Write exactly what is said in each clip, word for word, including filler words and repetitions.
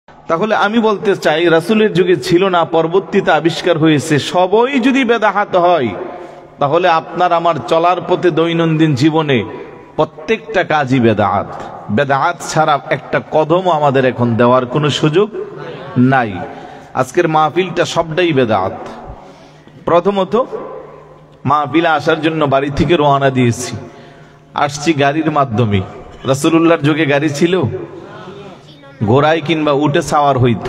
তাহলে আমি বলতে চাই রাসূলের যুগে ছিল না, পরবর্তীতে আবিষ্কার হয়েছে। সবই যদি বেদাত হয় তাহলে আপনার আমার চলার পথে দৈনন্দিন জীবনে প্রত্যেকটা কাজই বেদাত। বেদাত ছাড়া একটা কদমও আমাদের এখন দেওয়ার কোনো সুযোগ নাই। আজকের মাহফিলটা সবটাই বেদাত। প্রথমত মাহফিলে আসার জন্য বাড়ি থেকে রওনা দিয়েছি, আসছি গাড়ির মাধ্যমে। রাসূলুল্লাহর যুগে গাড়ি ছিল? ঘোড়ায় কিংবা উঠে সাওয়ার হইত।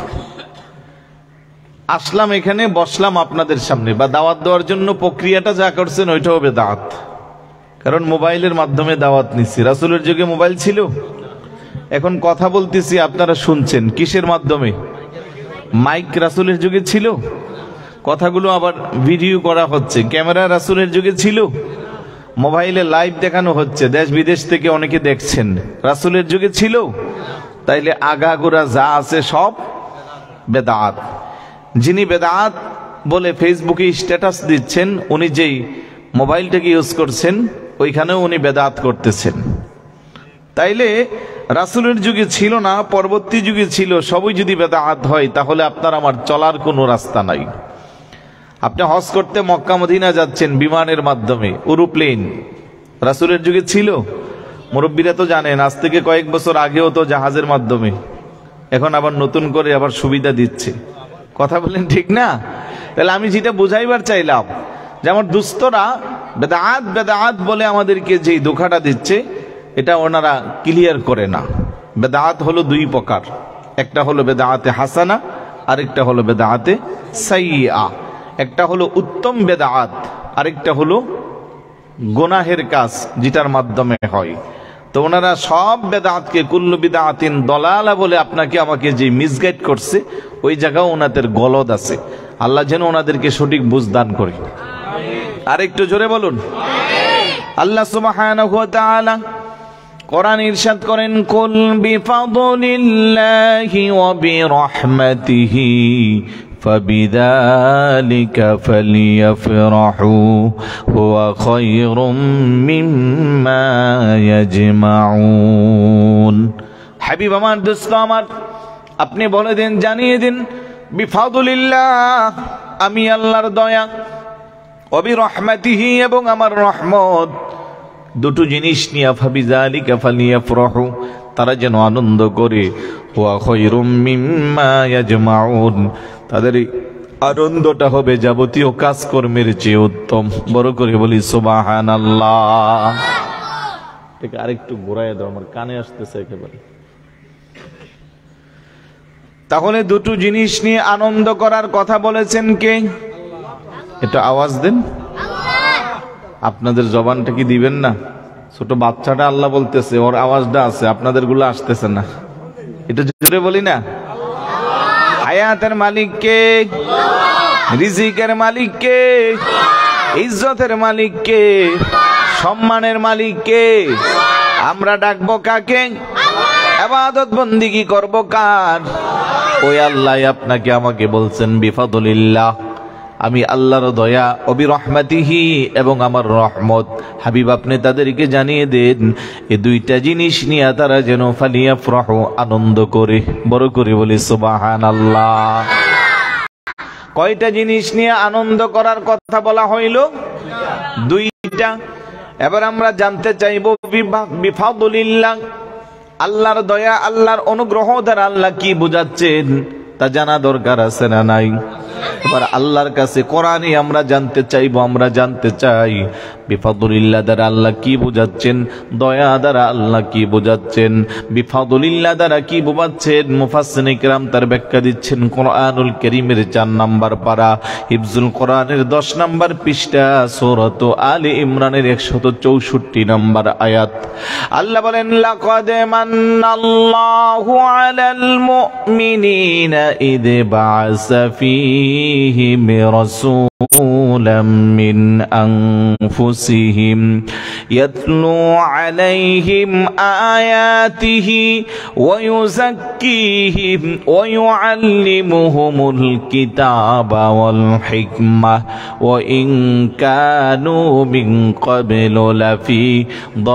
আসলাম এখানে, বসলাম আপনাদের সামনে, বা দাওয়াত দেওয়ার জন্য প্রক্রিয়াটা যা করছেন ওইটাও বেদাত, কারণ মোবাইলের মাধ্যমে দাওয়াত নিচ্ছি। রাসূলের যুগে মোবাইল ছিল? এখন কথা বলতেছি, আপনারা শুনছেন কিসের মাধ্যমে? মাইক রাসূলের যুগে ছিল? কথাগুলো আবার ভিডিও করা হচ্ছে, ক্যামেরা রাসূলের যুগে ছিল? মোবাইলে লাইভ দেখানো হচ্ছে, দেশ বিদেশ থেকে অনেকে দেখছেন, রাসূলের যুগে ছিল? তাইলে আগাগোড়া যা আছে সব বেদাত। যিনি বেদাত বলে ফেসবুকে স্ট্যাটাস দিচ্ছেন, উনি যেই মোবাইলটাকে ইউজ করছেন ওইখানেও উনি বেদাত করতেছেন। তাইলে রাসূলের যুগে ছিল না, পরবর্তী যুগে ছিল, সবই যদি বেদাত হয় তাহলে আপনার আমার চলার কোনো রাস্তা নাই। আপনি হজ করতে মক্কা মদিনা যাচ্ছেন বিমানের মাধ্যমে, এরোপ্লেন, রাসূলের যুগে ছিল? মুরব্বীরা তো জানেন, আজ থেকে কয়েক বছর আগেও তো জাহাজের মাধ্যমে, এখন আবার নতুন করে আবার সুবিধা দিচ্ছে। কথা বলেন ঠিক না? তাহলে আমি যেটা বুঝাইবার চাইলাম যে আমার দুস্থরা বেদাত বেদাত বলে আমাদেরকে যেই ধোঁকাটা দিচ্ছে এটা ওনারা ক্লিয়ার করে না। বেদাত হলো দুই প্রকার, একটা হলো বেদাতে হাসানা, আরেকটা হলো বেদাতে সাইয়্যা। একটা হলো উত্তম বেদাত, আরেকটা হলো গুনাহের কাজ যেটার মাধ্যমে হয়। তো ওনারা সব বেদাতকে কুল্লু বিদআতিন দলালা বলে আপনাকে আমাকে যে মিসগাইড করছে, ওই জায়গাও ওনাদের গলদ আছে। আল্লাহ যেন ওনাদেরকে সঠিক বুঝ দান করে। আর একটু জোরে বলুন আল্লাহ সুবহানাহু ওয়া তাআলা কোরআন ইরশাদ করেন, কুল বিফাদলিল্লাহি ওয়া বিরহমাতিহি فبذلك فليفرحوا هو خير مما يجمعون। হাবিব আমার, দোস্ত আমার, আপনি বলে দেন, জানিয়ে দিন, বিফাদলিল্লাহ, আমি আল্লাহর দয়া, ওয়া বিরহমাতিহি, এবং আমার রহমত, দুটো জিনিস নিয়ে ফাবিযালিকা ফালিয়াফরাহু, তারা যেন আনন্দ করে, হুয়া খায়রুম মিম্মা ইয়াজমাউন, তাদের আনন্দটা হবে যাবতীয় কাজকর্মের চেয়ে উত্তম। বড় করে বলি সুবহানাল্লাহ। এটা আরেকটু ঘুরাইয়া দাও, আমার কানে আসতেছে একেবারে। তাহলে দুটো জিনিস নিয়ে আনন্দ করার কথা বলেছেন কে? এটা আওয়াজ দেন। আপনাদের জবানটা কি দিবেন না? ছোট বাচ্চাটা আল্লাহ বলতেছে, ওর আওয়াজটা আছে, আপনাদের গুলো আসতেছে না। এটা জোরে বলি না? হায়াতের মালিক কে? রিজিকের মালিক কে? ইজ্জতের মালিক কে? সম্মানের মালিক কে? আমরা ডাকবো কাকে? ইবাদত বন্দেগী করব কার? ওই আল্লাহ আপনাকে আমাকে বলছেন বিফাদলিল্লাহ, আমি আল্লাহর দয়া, ওবি রহমাতিহি, এবং আমার রহমত। হাবিব আপনি তাদেরকে জানিয়ে দেন এই দুইটা জিনিস নিয়ে তারা যেন ফালিয়াফরাহু, আনন্দ করে। বড় করে বলি সুবহানাল্লাহ। কয়টা জিনিস নিয়ে আনন্দ করার কথা বলা হইল? দুইটা। এবার আমরা জানতে চাইব বিফাদলিল্লাহ, আল্লাহর দয়া, আল্লাহর অনুগ্রহ দ্বারা আল্লাহ কি বুঝাচ্ছেন তা জানা দরকার আছে না নাই? এবার আল্লাহর কাছে কোরআনে আমরা জানতে চাইবো, আমরা জানতে চাই বিফাদলিল্লাহ দ্বারা আল্লাহ কি বুঝাচ্ছেন, দয়া দ্বারা আল্লাহ কি বুঝাচ্ছেন, বিফাদলিল্লাহ দ্বারা কি বুঝাচ্ছেন। মুফাসসিরিনে কিরাম তার ব্যাখ্যা দিচ্ছেন কোরআনুল কারীমের চার নাম্বার পারা, হিফজুল কোরআনের দশ নাম্বার পৃষ্ঠা, সূরাত আলে ইমরানের একশত চৌষট্টি নাম্বার আয়াত। আল্লাহ বলেন, লাকাদ মান্নাল্লাহু আলাল মুমিনিনা ইয বা'আসা ফীহিম রাসূলাম মিন আনফুসিহিম ইয়াতলু আলাইহিম আয়াতিহি ওয়া ইউযাক্কিহিম ওয়া ইউআল্লিমুহুমুল কিতাবা ওয়াল হিকমাহ ওয়া ইন কানু মিন ক্বাবলু লাফি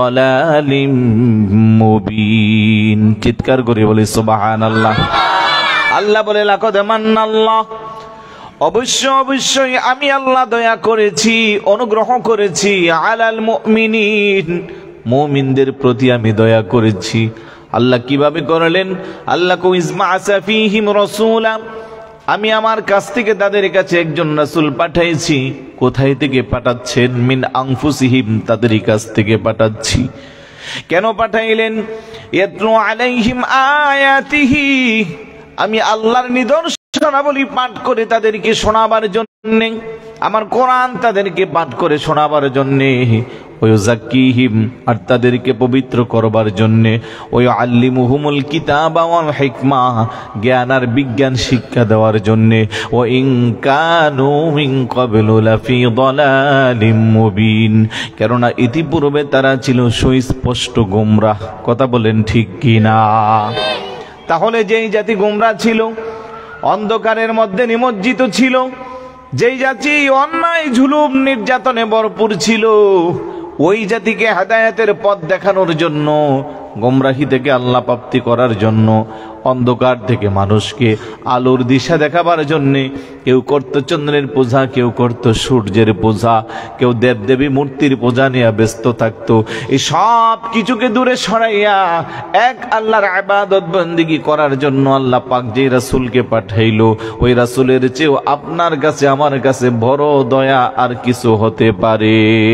দালালিম মুবিন। চিৎকার করে বলি সুবহানাল্লাহ। আল্লাহ বলে লাকাদ মান্নাল্লাহ, অবশ্য অবশ্যই আমি আল্লাহ দয়া করেছি, অনুগ্রহ করেছি, আলাল মুমিনিন, মুমিনদের প্রতি আমি দয়া করেছি। আল্লাহ কিভাবে করলেন? আল্লাহ কো ইজমাআসা ফীহিম রাসূলা, আমি আমার কাছ থেকে তাদের কাছে একজন রাসূল পাঠাইছি। কোথায় থেকে পাঠাচ্ছেন? মিন আনফুসিহিম, তাদের কাছ থেকে পাঠাচ্ছি। কেন পাঠাইলেন? ইয়াতলু আলাইহিম আয়াতিহি, আমি আল্লাহর নিদর্শনাবলী পাঠ করে তাদেরকে শোনাবার জন্য, আমার কোরআন তাদেরকে পাঠ করে শোনাবার জন্য, ওয়াযাক্কিহিম, আর তাদেরকে পবিত্র করবার জন্য, ওয়াআল্লিমুহুমুল কিতাবা ওয়াল হিকমা, জ্ঞান আর বিজ্ঞান শিক্ষা দেওয়ার জন্য, ওয়া ইন কানু মিন ক্বাবলু লাফি দালালিম মুবিন, কেননা ইতিপূর্বে তারা ছিল সুস্পষ্ট গোমরাহ। কথা বলেন ঠিক কিনা? তাহলে যেই জাতি গোমরাহ ছিল, অন্ধকারের মধ্যে নিমজ্জিত ছিল, যেই জাতি অন্যায় জুলুম নির্যাতনে ভরপুর ছিল, ওই জাতিকে হেদায়েতের পথ দেখানোর জন্য, গোমরাহি থেকে আল্লাহ প্রাপ্তি করার জন্য, অন্ধকার থেকে মানুষকে আলোর দিশা দেখাবার জন্য, কেউ করত চন্দ্রের পূজা, কেউ করত সূর্যের পূজা, কেউ দেবদেবী মূর্তির পূজা নিয়ে ব্যস্ত থাকতো। এই সব কিছুকে দূরে সরাইয়া এক আল্লাহর ইবাদত বন্দেগী করার জন্য আল্লাহ পাক যে রাসূলকে পাঠাইলো, ওই রাসূলের চেয়েও আপনার কাছে আমার কাছে বড় দয়া আর কিছু হতে পারে?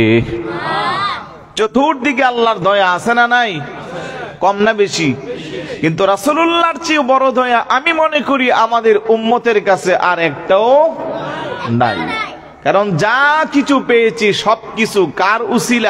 চতুর্দিকে আল্লাহর দয়া আছে না নাই? কম না বেশি? কিন্তু রাসূলুল্লাহর চেয়ে বড় দয়া আমি মনে করি আমাদের উম্মতের কাছে আর একটাও নাই। কারণ যা কিছু পেয়েছি সব কিছু কার উসিলা?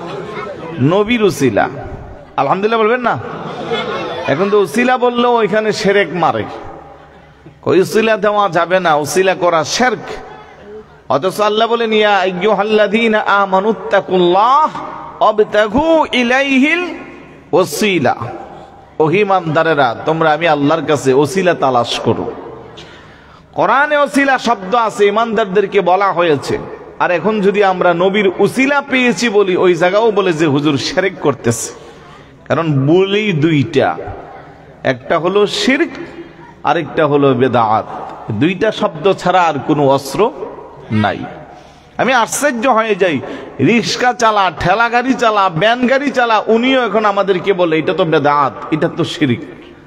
নবীর উসিলা। আলহামদুলিল্লাহ বলবেন না? এখন তো উসিলা বললেও ওইখানে শিরক মারে, কই উসিলা দেওয়া যাবে না, উসিলা করা শিরক। অথচ আল্লাহ বলেন ইয়া আইয়ুহাল্লাযীনা আমানুত্তাকুল্লাহ ওয়াবতাগু ইলাইহিল ওসিলা, ও ঈমানদারেরা তোমরা আমি আল্লাহর কাছে ওসিলা তালাশ করো। কোরআনে ওসিলা শব্দ আছে, ঈমানদারদেরকে বলা হয়েছে। আর এখন যদি আমরা নবীর উসিলা পেয়েছি বলি, ওই জায়গাও বলে যে হুজুর শিরক করতেছে। কারণ বলি দুইটা, একটা হলো শিরক, আরেকটা হলো বেদাত। দুইটা শব্দ ছাড়া আর কোনো অস্ত্র নাই। আমি আশ্চর্য হয়ে যাই, রিক্সা চালা, ঠেলা গাড়ি চালা, ভ্যান গাড়ি চালা, উনিও এখন আমাদেরকে বলে এটা তো বেদাত, এটা তো শিরক।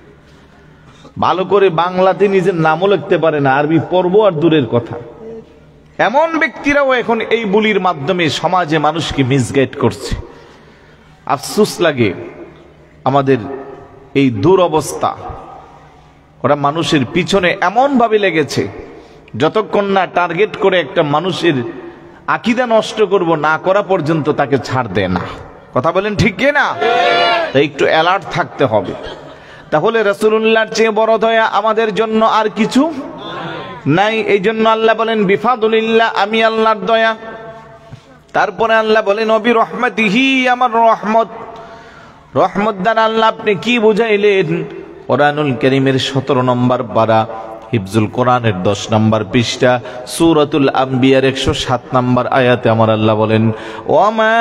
ভালো করে বাংলাতে নিজের নামও লিখতে পারে না, আরবি পড়বো আর দূরের কথা। এমন ব্যক্তিরাও এখন এই বুলির মাধ্যমে সমাজে মানুষকে মিসগাইড করছে। আফসোস লাগে আমাদের এই দুরবস্থা। ওরা মানুষের পিছনে এমন ভাবে লেগেছে, যতক্ষণ না টার্গেট করে একটা মানুষের আকীদা নষ্ট করব না করা পর্যন্ত তাকে ছাড় দেয় না। কথা বলেন ঠিক কি না? তাই একটু অ্যালার্ট থাকতে হবে। তাহলে রাসূলুল্লাহর চেয়ে বড় দয়া আমাদের জন্য আর কিছু নাই। এই জন্য আল্লাহ বলেন বিফাদুলিল্লাহ, আমি আল্লাহর দয়া। তারপরে আল্লাহ বলেন নবী রহমতিহি, আমার রহমত। রহমত দ্বারা আল্লাহ আপনি কি বুঝাইলেন? কোরআনুল কারীমের সতেরো নম্বর পারা, হিফজুল কোরআনের দশ নম্বর পৃষ্ঠা, সূরাতুল আম্বিয়ার একশো সাত নম্বর আয়াতে আমার আল্লাহ বলেন ওয়ামা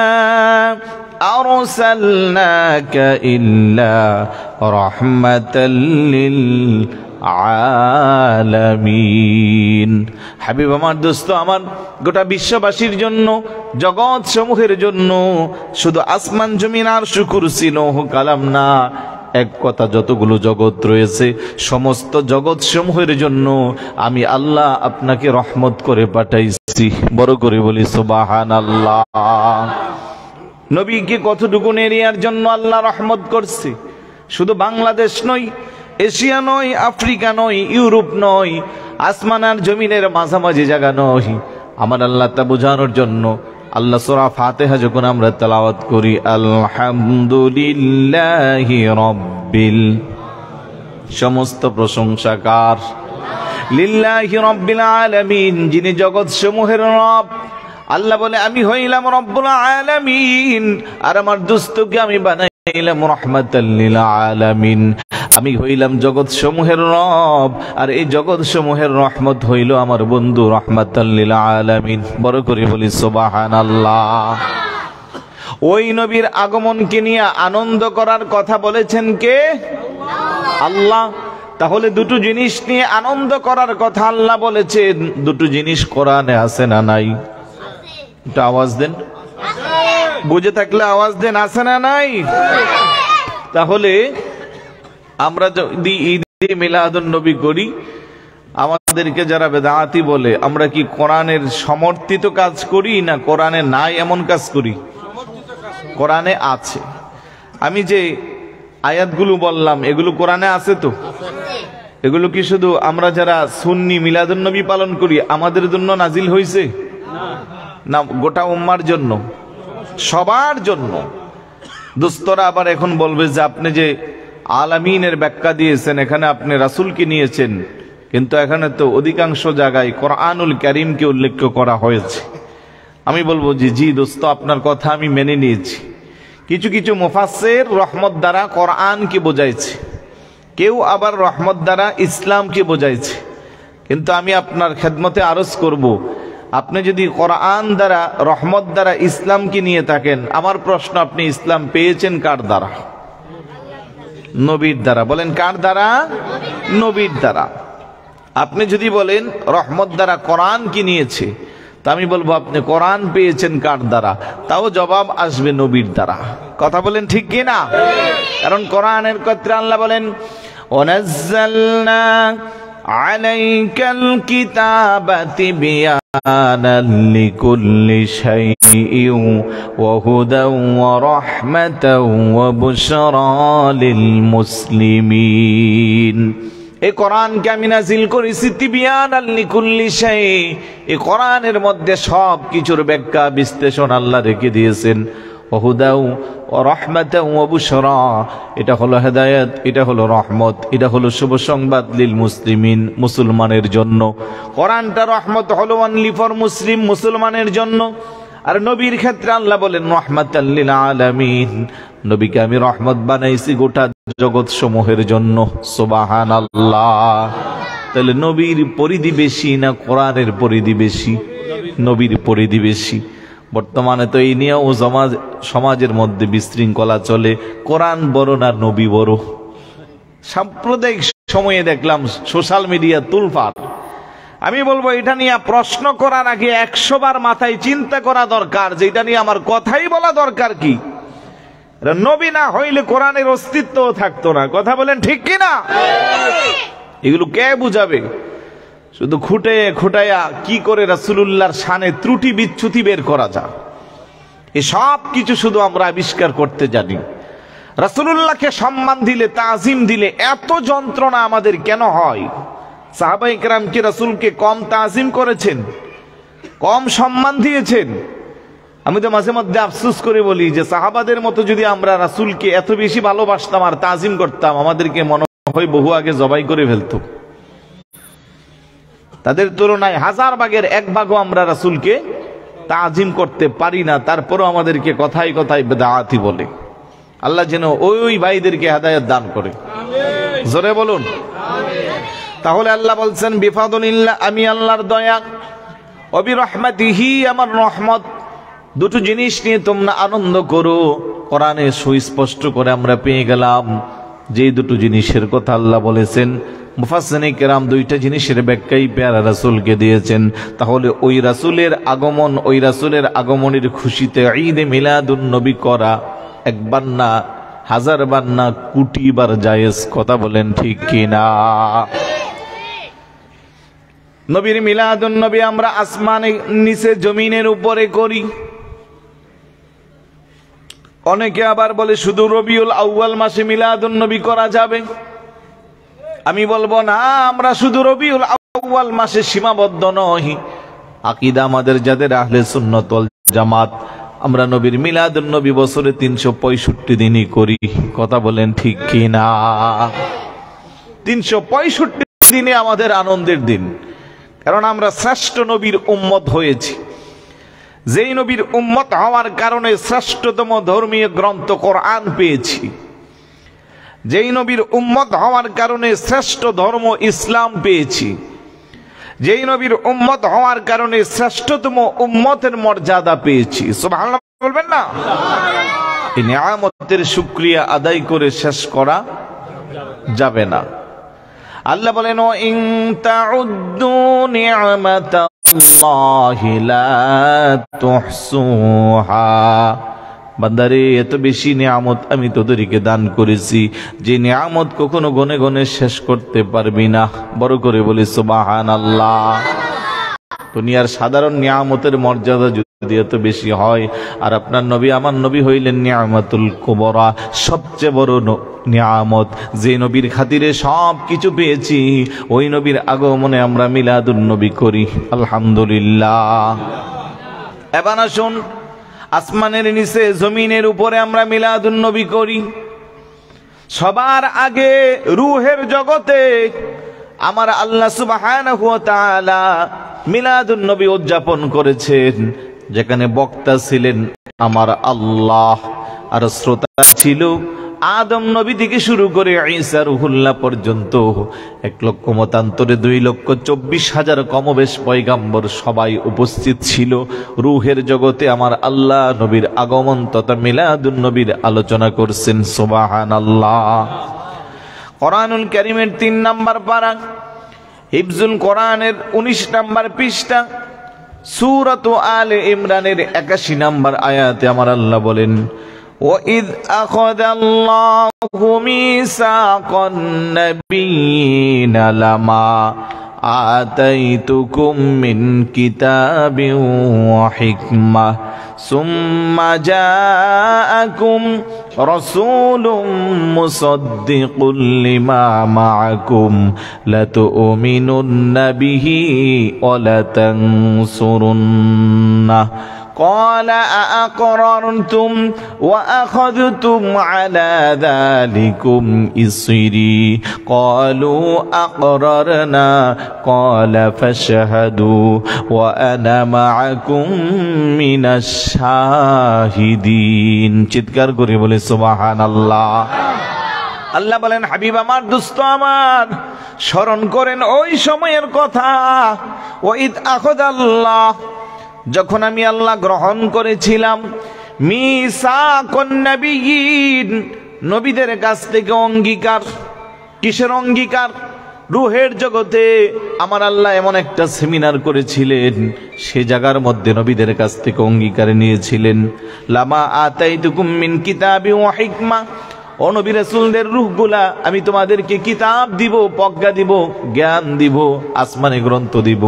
আরসালনাকা ইল্লা রাহমাতাল লিল আলামিন। হাবিব আমার, দোস্ত আমার, গোটা বিশ্ববাসীর জন্য, জগৎ সমূহের জন্য, শুধু আসমান জমিন আর কুরসি লৌহ কালাম না, এক কথা যতগুলো জগৎ রয়েছে সমস্ত জগৎ সমূহের জন্য আমি আল্লাহ আপনাকে রহমত করে পাঠাইছি। বড় করে বলি সুবহানাল্লাহ। নবীকে কতটুকু এরিয়ার জন্য আল্লাহ রহমত করছে? শুধু বাংলাদেশ নয়, এশিয়া নয়, আফ্রিকা নয়, ইউরোপ নয়, আসমান আর জমিনের মাঝামাঝি জায়গা নয়। আমার আল্লাহ তা বোঝানোর জন্য আল্লাহ সূরা ফাতিহা যখন আমরা তেলাওয়াত করি, আলহামদুলিল্লাহি রাব্বিল, সমস্ত প্রশংসা কার? লিল্লাহি রাব্বিল আলামিন, যিনি জগৎ সমূহের রব। আল্লাহ বলে আমি হইলাম রব্বুল আলামিন, আর আমার দোস্তকে আমি বানাইলাম রাহমাতাল লিল আলামিন। আমি হইলাম জগৎ সমূহের রব, আর এই জগৎ সমূহের রহমত হইল আমার বন্ধু রাহমাতাল লিল আলামিন। বড় করে বলি সুবহানাল্লাহ। ওই নবীর আগমনকে নিয়ে আনন্দ করার কথা বলেছেন কে? আল্লাহ। তাহলে দুটো জিনিস নিয়ে আনন্দ করার কথা আল্লাহ বলেছেন, দুটো জিনিস কোরআনে আছে না নাই? এটা আওয়াজ দেন, বুঝে থাকলে আওয়াজ দেন, আছে না নাই? তাহলে আমরা যদি ঈদে মিলাদুন নবী করি, আমাদেরকে যারা বেদাতি বলে, আমরা কি কোরআনের সমর্থিত কাজ করি না কোরআনে নাই এমন কাজ করি? কোরআনে আছে। আমি যে আয়াতগুলো বললাম এগুলো কোরআনে আছে তো? এগুলো কি শুধু আমরা যারা সুন্নি মিলাদুন নবী পালন করি আমাদের জন্য নাজিল হয়েছে না গোটা উম্মার জন্য? সবার জন্য। দোস্তরা আবার এখন বলবে যে আপনি যে আলামিনের ব্যাখ্যা দিয়েছেন এখানে আপনি রাসূলকে নিয়েছেন, কিন্তু এখানে তো অধিকাংশ জায়গায় কোরআনুল কারীমকে উল্লেখ করা হয়েছে। আমি বলবো যে জি দোস্ত, আপনার কথা আমি মেনে নিয়েছি। কিছু কিছু মুফাসসির রহমত দ্বারা কোরআনকে বোঝাইছে, কেউ আবার রহমত দ্বারা ইসলামকে বোঝাইছে। কিন্তু আমি আপনার খেদমতে আরজ করব, আপনি যদি কোরআন দ্বারা রহমত দ্বারা ইসলামকে নিয়ে থাকেন, আমার প্রশ্ন, আপনি ইসলাম পেয়েছেন কার দ্বারা? নবীর দ্বারা। বলেন কার দ্বারা? নবীর দ্বারা। আপনি যদি বলেন রহমত দ্বারা কোরআন কি নিয়েছে, তা আমি বলবো আপনি কোরআন পেয়েছেন কার দ্বারা? তাও জবাব আসবে নবীর দ্বারা। কথা বলেন ঠিক কি না? কারণ কোরআনের ক্ষেত্রে আল্লাহ বলেন ওয়ানাজ্জালনা আলাইকাল কিতাবা তিবয়ানান লিকুল্লি শাইইন ওয়া হুদান ওয়া রাহমাতান ওয়া বুশরা লিল মুসলিমিন। এই কোরআনকে আমি নাজিল করেছি তিবয়ানান লিকুল্লি শাই, এই কোরআনের মধ্যে সব কিছুর ব্যাখ্যা বিশ্লেষণ আল্লাহ রেখে দিয়েছেন। ওয়া হুদান ওয়া রাহমাতান ওয়া বুশরা, এটা হলো হেদায়েত, এটা হলো রহমত, এটা হলো শুভ সংবাদ লিল মুসলিমিন, মুসলমানের জন্য। কোরআনটা রহমত হলো অনলি ফর মুসলিম, মুসলমানের জন্য। আর নবীর ক্ষেত্রে আল্লাহ বলেন রাহমাতাল লিল আলামিন, নবীকে আমি রহমত বানাইছি গোটা জগৎ সমূহের জন্য। সুবহানাল্লাহ। তাহলে নবীর পরিধি বেশি না কোরআনের পরিধি বেশি? নবীর পরিধি বেশি। বর্তমানে তো এই নিয়েও সমাজ সমাজের মধ্যে বিশৃঙ্খলা চলে, কোরআন বড় না নবী বড়। সাম্প্রদায়িক সময়ে দেখলাম সোশ্যাল মিডিয়া তুলফার। আমি বলবো এটা নিয়ে প্রশ্ন করার আগে একশো বার মাথায় চিন্তা করা দরকার যে এটা নিয়ে আমার কথাই বলা দরকার কি? নবী না হইলে কোরআনের অস্তিত্ব থাকতো না। কথা বলেন ঠিক কি না? এগুলো কে বুঝাবে? শুধু খুঁটে খুঁটাইয়া কি করে রাসূলুল্লাহর শানে ত্রুটি বিচ্যুতি বের করা যায়, এই সব কিছু শুধু আমরা আবিষ্কার করতে জানি। রাসূলুল্লাহকে সম্মান দিলে, তাজিম দিলে এত যন্ত্রণা আমাদের কেন হয়? সাহাবায়ে কেরাম কি রাসূলকে কম তাজিম করেছেন, কম সম্মান দিয়েছেন? আমি তো মাঝে মধ্যে আফসোস করে বলি যে সাহাবাদের মতো যদি আমরা রাসূলকে এত বেশি ভালোবাসতাম আর তাজিম করতাম, আমাদেরকে মনে হয় বহু আগে জবাই করে ফেলতো। তাদের তুলনায় হাজার ভাগের এক ভাগও আমরা রাসূলকে তাজিম করতে পারি না, তারপরও আমাদেরকে কথায় কথায় বেদাতি বলে। আল্লাহ যেন ওই ভাইদেরকে হেদায়েত দান করে। জোরে বলুন তাহলে আল্লাহ বলছেন বিফাদুলিল্লাহ, আমি আল্লাহর দয়া, ও বিরহমাতিহি, আমার রহমত, দুটো জিনিস নিয়ে তোমরা আনন্দ করো। কোরআনে সুস্পষ্ট করে আমরা পেয়ে গেলাম যে দুটো জিনিসের কথা আল্লাহ বলেছেন। মুফাসসিরিনে কেরাম দুইটা জিনিসের ব্যাখ্যাই পেয়ারা রাসূলকে দিয়েছেন। তাহলে ওই রাসূলের আগমন, ওই রাসূলের আগমনের খুশিতে ঈদে মিলাদুন নবী করা একবার না, হাজার বার না, কোটি বার জায়েজ। কথা বলেন ঠিক কিনা? নবীর মিলাদুন নবী আমরা আসমানের নিচে জমিনের উপরে করি। অনেকে আবার বলে শুধু রবিউল আউয়াল মাসে মিলাদুন নবী করা যাবে। আমি বলবো না, আমরা শুধু রবিউল আউয়াল মাসে সীমাবদ্ধ নই। আকীদা আমাদের যাদের আহলে সুন্নাত ওয়াল জামাত, আমরা নবীর মিলাদুন নবী বছরে তিনশো পঁয়ষট্টি দিনই করি। কথা বলেন ঠিক কিনা? তিনশো পঁয়ষট্টি দিনে আমাদের আনন্দের দিন, কারণ আমরা শ্রেষ্ঠ নবীর উম্মত হয়েছি। যেই নবীর উম্মত হওয়ার কারণে শ্রেষ্ঠতম ধর্মীয় গ্রন্থ কোরআন পেয়েছি, যেই নবীর উম্মত হওয়ার কারণে শ্রেষ্ঠ ধর্ম ইসলাম পেয়েছি, যেই নবীর উম্মত হওয়ার কারণে শ্রেষ্ঠতম উম্মতের মর্যাদা পেয়েছি। সুবহানাল্লাহ বলবেন না? এই নিয়ামতের শুকরিয়া আদায় করে শেষ করা যাবে না। আল্লাহ বলেন ওয়া ইন তাউদ্দু নি'মাতাল্লাহি লা তুহসুহা, বান্দারে এত বেশি নিয়ামত আমি তোদেরকে দান করেছি যে নিয়ামত কখনো গনে গনে শেষ করতে পারবি না। বড় করে বলি সুবহানাল্লাহ। দুনিয়ার সাধারণ নিয়ামতের মর্যাদা যদি এত বেশি হয়, আর আপনার নবী আমার নবী হইলেন নিয়ামতুল কুবরা, সবচেয়ে বড় নিয়ামত, যে নবীর খাতিরে সব কিছু পেয়েছি, ওই নবীর আগমনে আমরা মিলাদুন নবী করি আলহামদুলিল্লাহ। এবার আসুন, আসমানের নিচে জমিনের উপরে আমরা মিলাদুন নবী করি। সবার আগে রূহের জগতে আমার আল্লাহ সুবহানাহু ওয়া তাআলা মিলাদুন নবী উদযাপন করেছেন, যেখানে বক্তা ছিলেন আমার আল্লাহ, আর শ্রোতা ছিল আদম নবী থেকে শুরু করে ঈসা রুহুল্লাহ পর্যন্ত এক লক্ষ মতান্তরে দুই লক্ষ চব্বিশ হাজার কমবেশ পয়গাম্বর সবাই উপস্থিত ছিল। রুহের জগতে আমার আল্লাহ নবীর আগমন তথা মিলাদুন নবীর আলোচনা করছেন। সুবহানাল্লাহ। কোরআনুল কারীমের তিন নাম্বার পারা, হিফজুল কোরআনের উনিশ নাম্বার পৃষ্ঠা, সূরাত আলে ইমরানের একাশি নাম্বার আয়াতে আমার আল্লাহ বলেন وَإِذْ أَخَذَ اللَّهُ مِيثَاقَ النَّبِيِّينَ لَمَا آتَيْتُكُم مِّن كِتَابٍ وَحِكْمَةٍ ثُمَّ جَاءَكُمْ رَسُولٌ مُصَدِّقٌ لِّمَا مَعَكُمْ لَتُؤْمِنُنَّ بِهِ وَلَتَنصُرُنَّهُ قال أأقررتم وأخذتم على ذلكم إصري قالوا أقررنا قال فاشهدوا وأنا معكم من الشاهدين চিৎকার করে বলে সুবহানাল্লাহ। আল্লাহ বলেন হাবিব আমার, দোস্ত আমার, স্মরণ করেন ওই সময়ের কথা। ওয়াইদ আখাযাল্লাহ, যখন আমি আল্লাহ গ্রহণ করেছিলাম মিসাকুন নবিয়্যিন, নবীদের কাছ থেকে অঙ্গীকার। কিসের অঙ্গীকার? রূহের জগতে আমার আল্লাহ এমন একটা সেমিনার করেছিলেন, সে জায়গার মধ্যে নবীদের কাছ থেকে অঙ্গীকার নিয়েছিলেন। লামা আতাইতুকুম মিন কিতাবি ওয়া হিকমা, ও নবী রাসূলদের রূহগুলা আমি তোমাদেরকে কিতাব দিব, প্রজ্ঞা দিব, জ্ঞান দিব, আসমানে গ্রন্থ দিব।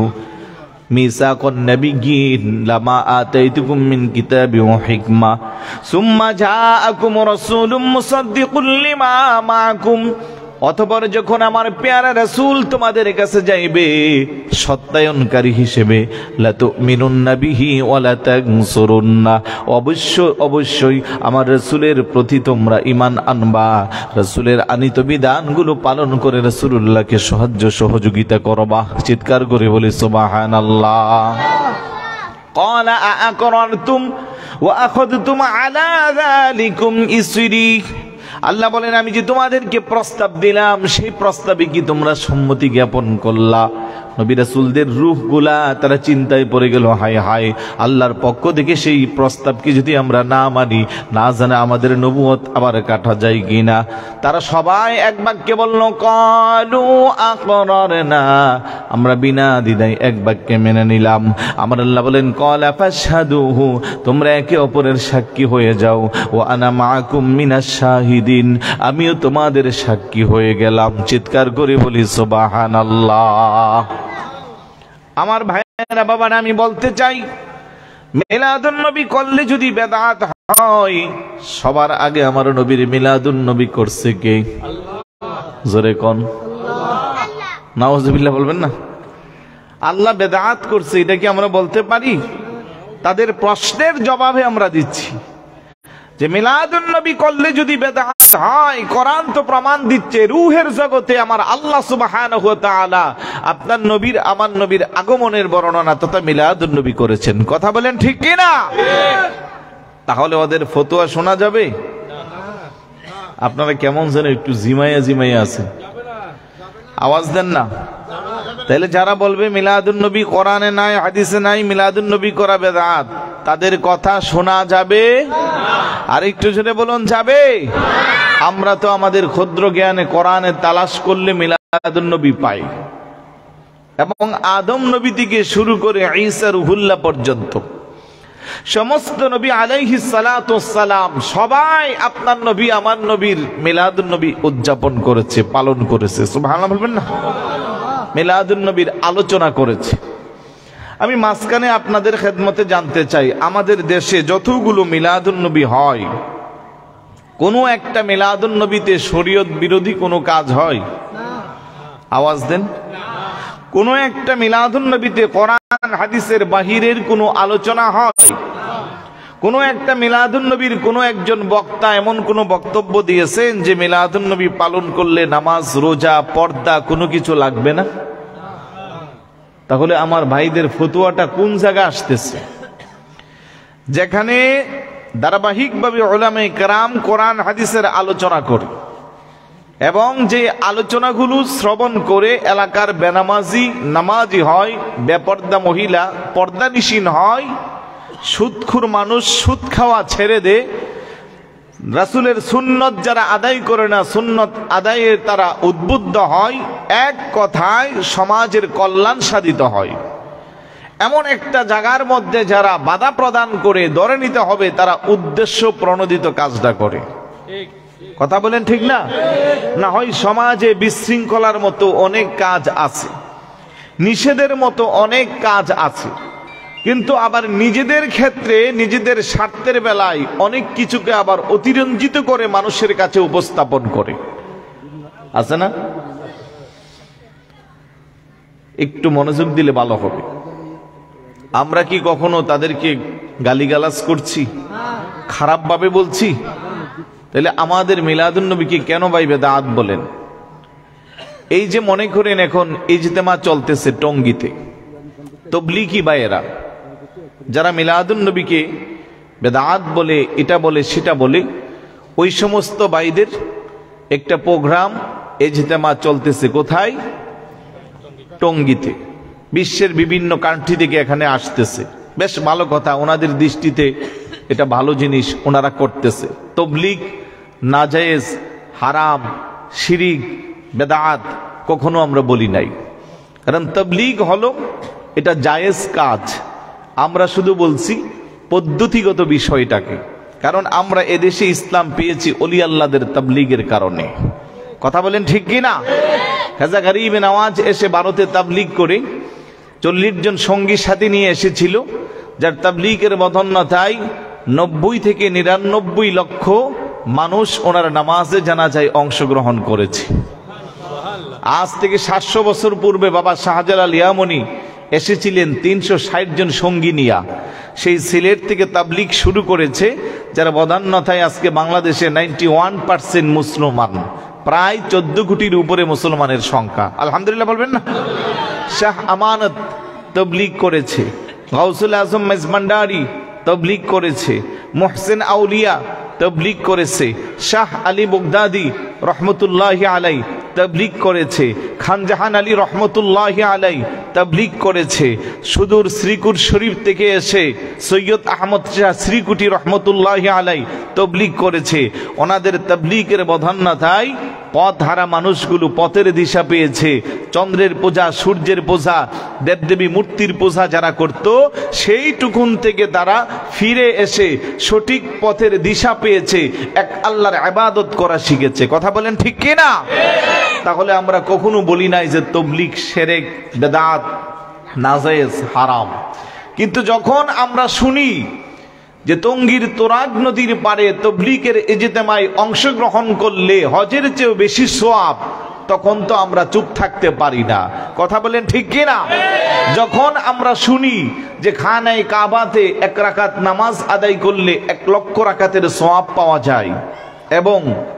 মিসাকুন নবিয়্যিন লামা আতাইতুকুম মিন কিতাবি ওয়া হিকমা সুম্মা জাআকুম রাসূলুম মুসাদ্দিকুল লিমা মাআকুম, অতঃপর যখন আমার পেয়ারা রাসূল তোমাদের কাছে যাইবে সত্যায়নকারী হিসেবে, লাতুমিনুন্না বিহি ওয়া লাতানসুরুন্না, অবশ্যই অবশ্যই আমার রাসূলের প্রতি তোমরা ঈমান আনবা, রাসূলের আনিত বিধানগুলো পালন করে রাসূলুল্লাহকে সাহায্য সহযোগিতা করবা। চিৎকার করে বলি সুবহানাল্লাহ। ক্বালা আআকরারতুম ওয়া আখাযতুম আলা যালিকুম ইসরি, আল্লাহ বলেন আমি যে তোমাদেরকে প্রস্তাব দিলাম সেই প্রস্তাবে কি তোমরা সম্মতি জ্ঞাপন করলা? নবী রাসূলদের রূহগুলা তারা চিন্তায় পড়ে গেল, হায় হায়, আল্লাহর পক্ষ থেকে সেই প্রস্তাবকে যদি আমরা না মানি, না জানে আমাদের নবুয়ত আবার কাটা যায় কিনা। তারা সবাই এক বাক্যে বলল ক্বালু আকরারনা, আমরা বিনা দ্বিধায় এক বাক্যে মেনে নিলাম। আমার আল্লাহ বলেন ক্বালা ফাশহাদু, তোমরা একে অপরের সাক্ষী হয়ে যাও। ওয়া আনা মাআকুম মিনাশ শাহিদিন, আমিও তোমাদের সাক্ষী হয়ে গেলাম। চিৎকার করে বলি সুবহানাল্লাহ। আমার ভাইয়েরা বাবারা, আমি বলতে চাই মিলাদুন নবী করলে যদি বেদাত হয়, সবার আগে আমার নবীর মিলাদুন নবী করছে কে? জোরে কোন নাউজুবিল্লাহ বলবেন না? আল্লাহ বেদাত করছে, এটা কি আমরা বলতে পারি? তাদের প্রশ্নের জবাবে আমরা দিচ্ছি যে মিলাদুন নবী করলে যদি বেদাত হয়, কোরআন তো প্রমাণ দিচ্ছে রূহের জগতে আমার আল্লাহ সুবহানাহু ওয়া তাআলা আপনার নবীর আমার নবীর আগমনের বর্ণনা তথা মিলাদুন নবী করেছেন। কথা বলেন ঠিক কি না? তাহলে ওদের ফতোয়া শোনা যাবে? আপনারা কেমন যেন একটু জিমাইয়া জিমাইয়া আছেন, আওয়াজ দেন না। তাহলে যারা বলবে মিলাদুন নবী কোরআনে নাই, হাদিসে নাই, মিলাদুন নবী করা বেদাত, তাদের কথা শোনা যাবে? আর একটু জোরে বলুন, যাবে? আমরা তো আমাদের ক্ষুদ্র জ্ঞানে কোরআনে তালাশ করলে মিলাদ মিলাদুন নবী পাই, এবং আদম নবী থেকে শুরু করে ঈসা রুহুল্লাহ পর্যন্ত সমস্ত নবী আলাইহিস সালাতু ওয়াস সালাম সবাই আপনার নবী আমার নবীর মিলাদুন নবী উদযাপন করেছে, পালন করেছে। সুবহানাল্লাহ বলবেন না? মিলাদুন নবীর আলোচনা করেছে। আমি মাঝখানে আপনাদের খেদমতে জানতে চাই, আমাদের দেশে যতগুলো মিলাদুন নবী হয়, কোনো একটা মিলাদুন নবীতে শরীয়ত বিরোধী কোনো কাজ হয়? আওয়াজ দেন। কোন একটা মিলাদুন নবীতে কোরআন হাদিসের বাহিরের কোনো আলোচনা হয়? কোন একটা মিলাদুন নবীর কোন একজন বক্তা এমন কোন বক্তব্য দিয়েছেন যে মিলাদুন নবী পালন করলে নামাজ, রোজা, পর্দা কোনো কিছু লাগবে না? তাহলে আমার ভাইদের ফতোয়াটা কোন জায়গায় আসতেছে? যেখানে ধারাবাহিকভাবে উলামায়ে কেরাম কোরআন হাদিসের আলোচনা করে, এবং যে আলোচনাগুলো শ্রবণ করে এলাকার বেনামাজি নামাজি হয়, বেপর্দা মহিলা পর্দানিশীন হয়, সুদখোর মানুষ সুদ খাওয়া ছেড়ে দে, রাসূলের সুন্নত যারা আদায় করে না সুন্নত আদায়ে তারা উদ্বুদ্ধ হয়, এক কথায় সমাজের কল্যাণ সাধিত হয়, এমন একটা জায়গার মধ্যে যারা বাধা প্রদান করে ধরে নিতে হবে, তারা উদ্দেশ্য প্রণোদিত কাজটা করে। কথা বলেন ঠিক না? না হয় সমাজে বিশৃঙ্খলার মতো অনেক কাজ আছে, নিষেধের মতো অনেক কাজ আছে, কিন্তু আবার নিজেদের ক্ষেত্রে নিজেদের স্বার্থের বেলায় অনেক কিছুকে আবার অতিরঞ্জিত করে মানুষের কাছে উপস্থাপন করে, আছে না? একটু মনোযোগ দিলে ভালো হবে। আমরা কি কখনো তাদেরকে গালিগালাজ করছি, খারাপ ভাবে বলছি? তাহলে আমাদের মিলাদুন নবীকে কেন ভাই বেদাত বলেন? এই যে মনে করেন এখন ইজতেমা চলতেছে টঙ্গীতে, তবলিগি ভাইয়েরা যারা মিলাদুন নবীকে বেদাত বলে, এটা বলে সেটা বলে, ওই সমস্ত ভাইদের একটা প্রোগ্রাম ইজতেমা চলতেছে কোথায়? টঙ্গীতে। বিশ্বের বিভিন্ন কান্ট্রি থেকে এখানে আসতেছে, বেশ ভালো কথা, ওনাদের দৃষ্টিতে এটা ভালো জিনিস ওনারা করতেছে। তবলিগ নাজায়েজ, হারাম, শিরিক, বেদাত কখনো আমরা বলি নাই, কারণ তবলিগ হলো এটা জায়েজ কাজ। আমরা শুধু বলছি পদ্ধতিগত বিষয়টাকে, কারণ আমরা এদেশে ইসলাম পেয়েছি অলি আল্লাহদের তবলিগের কারণে। কথা বলেন ঠিক কি না? খাজা গরিব নওয়াজ এসে ভারতে তাবলিগ করে চল্লিশ জন সঙ্গী সাথী নিয়ে এসেছিল, যার তাবলিগের বদন্যতায় নব্বই থেকে নিরানব্বই লক্ষ মানুষ ওনার নামাজে জানাজায় অংশগ্রহণ করেছে। আজ থেকে সাতশো বছর পূর্বে বাবা শাহজালাল ইয়ামনি এসেছিলেন তিনশো ষাট জন সঙ্গী নিয়া, সেই সিলেট থেকে তাবলিগ শুরু করেছে, যারা বদান্যতায় আজকে বাংলাদেশে নাইনটি ওয়ান পার্সেন্ট মুসলমান, প্রায় চোদ্দ কোটির উপরে মুসলমানের সংখ্যা। আলহামদুলিল্লাহ বলবেন না? শাহ আমানত তবলিগ করেছে, গাউসুল আজম মেজমান্ডারি তবলিগ করেছে, মুহসিন আউলিয়া তবলিগ করেছে, শাহ আলী বগদাদি রহমতুল্লাহি আলাই তবলিগ করেছে, খানজাহান আলী রহমতুল্লাহি আলাই তবলিগ করেছে, সুদূর শ্রীকুট শরীফ থেকে এসে সৈয়দ আহমদ শাহ শ্রীকুটি রহমতুল্লাহি আলাই তবলিগ করেছে। ওনাদের তবলিগের বদান্যতায় পথ হারা মানুষগুলো পথের দিশা পেয়েছে। চন্দ্রের পূজা, সূর্যের পূজা, দেবদেবী মূর্তির পূজা যারা করত, সেইটুকুন থেকে তারা ফিরে এসে সঠিক পথের দিশা পেয়েছে, এক আল্লাহর ইবাদত করা শিখেছে। কথা বলেন ঠিক কি না? তাহলে আমরা কখনো বলি নাই যে তবলিগ শিরক, বেদাত, নাজায়েজ, হারাম। কিন্তু যখন আমরা শুনি যে টঙ্গীর তোরাগ নদীর পারে তবলিগের ইজতেমায় অংশগ্রহণ করলে হজের চেয়েও বেশি সওয়াব, তখন তো আমরা চুপ থাকতে পারি না। কথা বলেন ঠিক কি না? যখন আমরা শুনি যে খানায়ে কাবাতে এক রাকাত নামাজ আদায় করলে এক লক্ষ রাকাতের সওয়াব পাওয়া যায়, এবং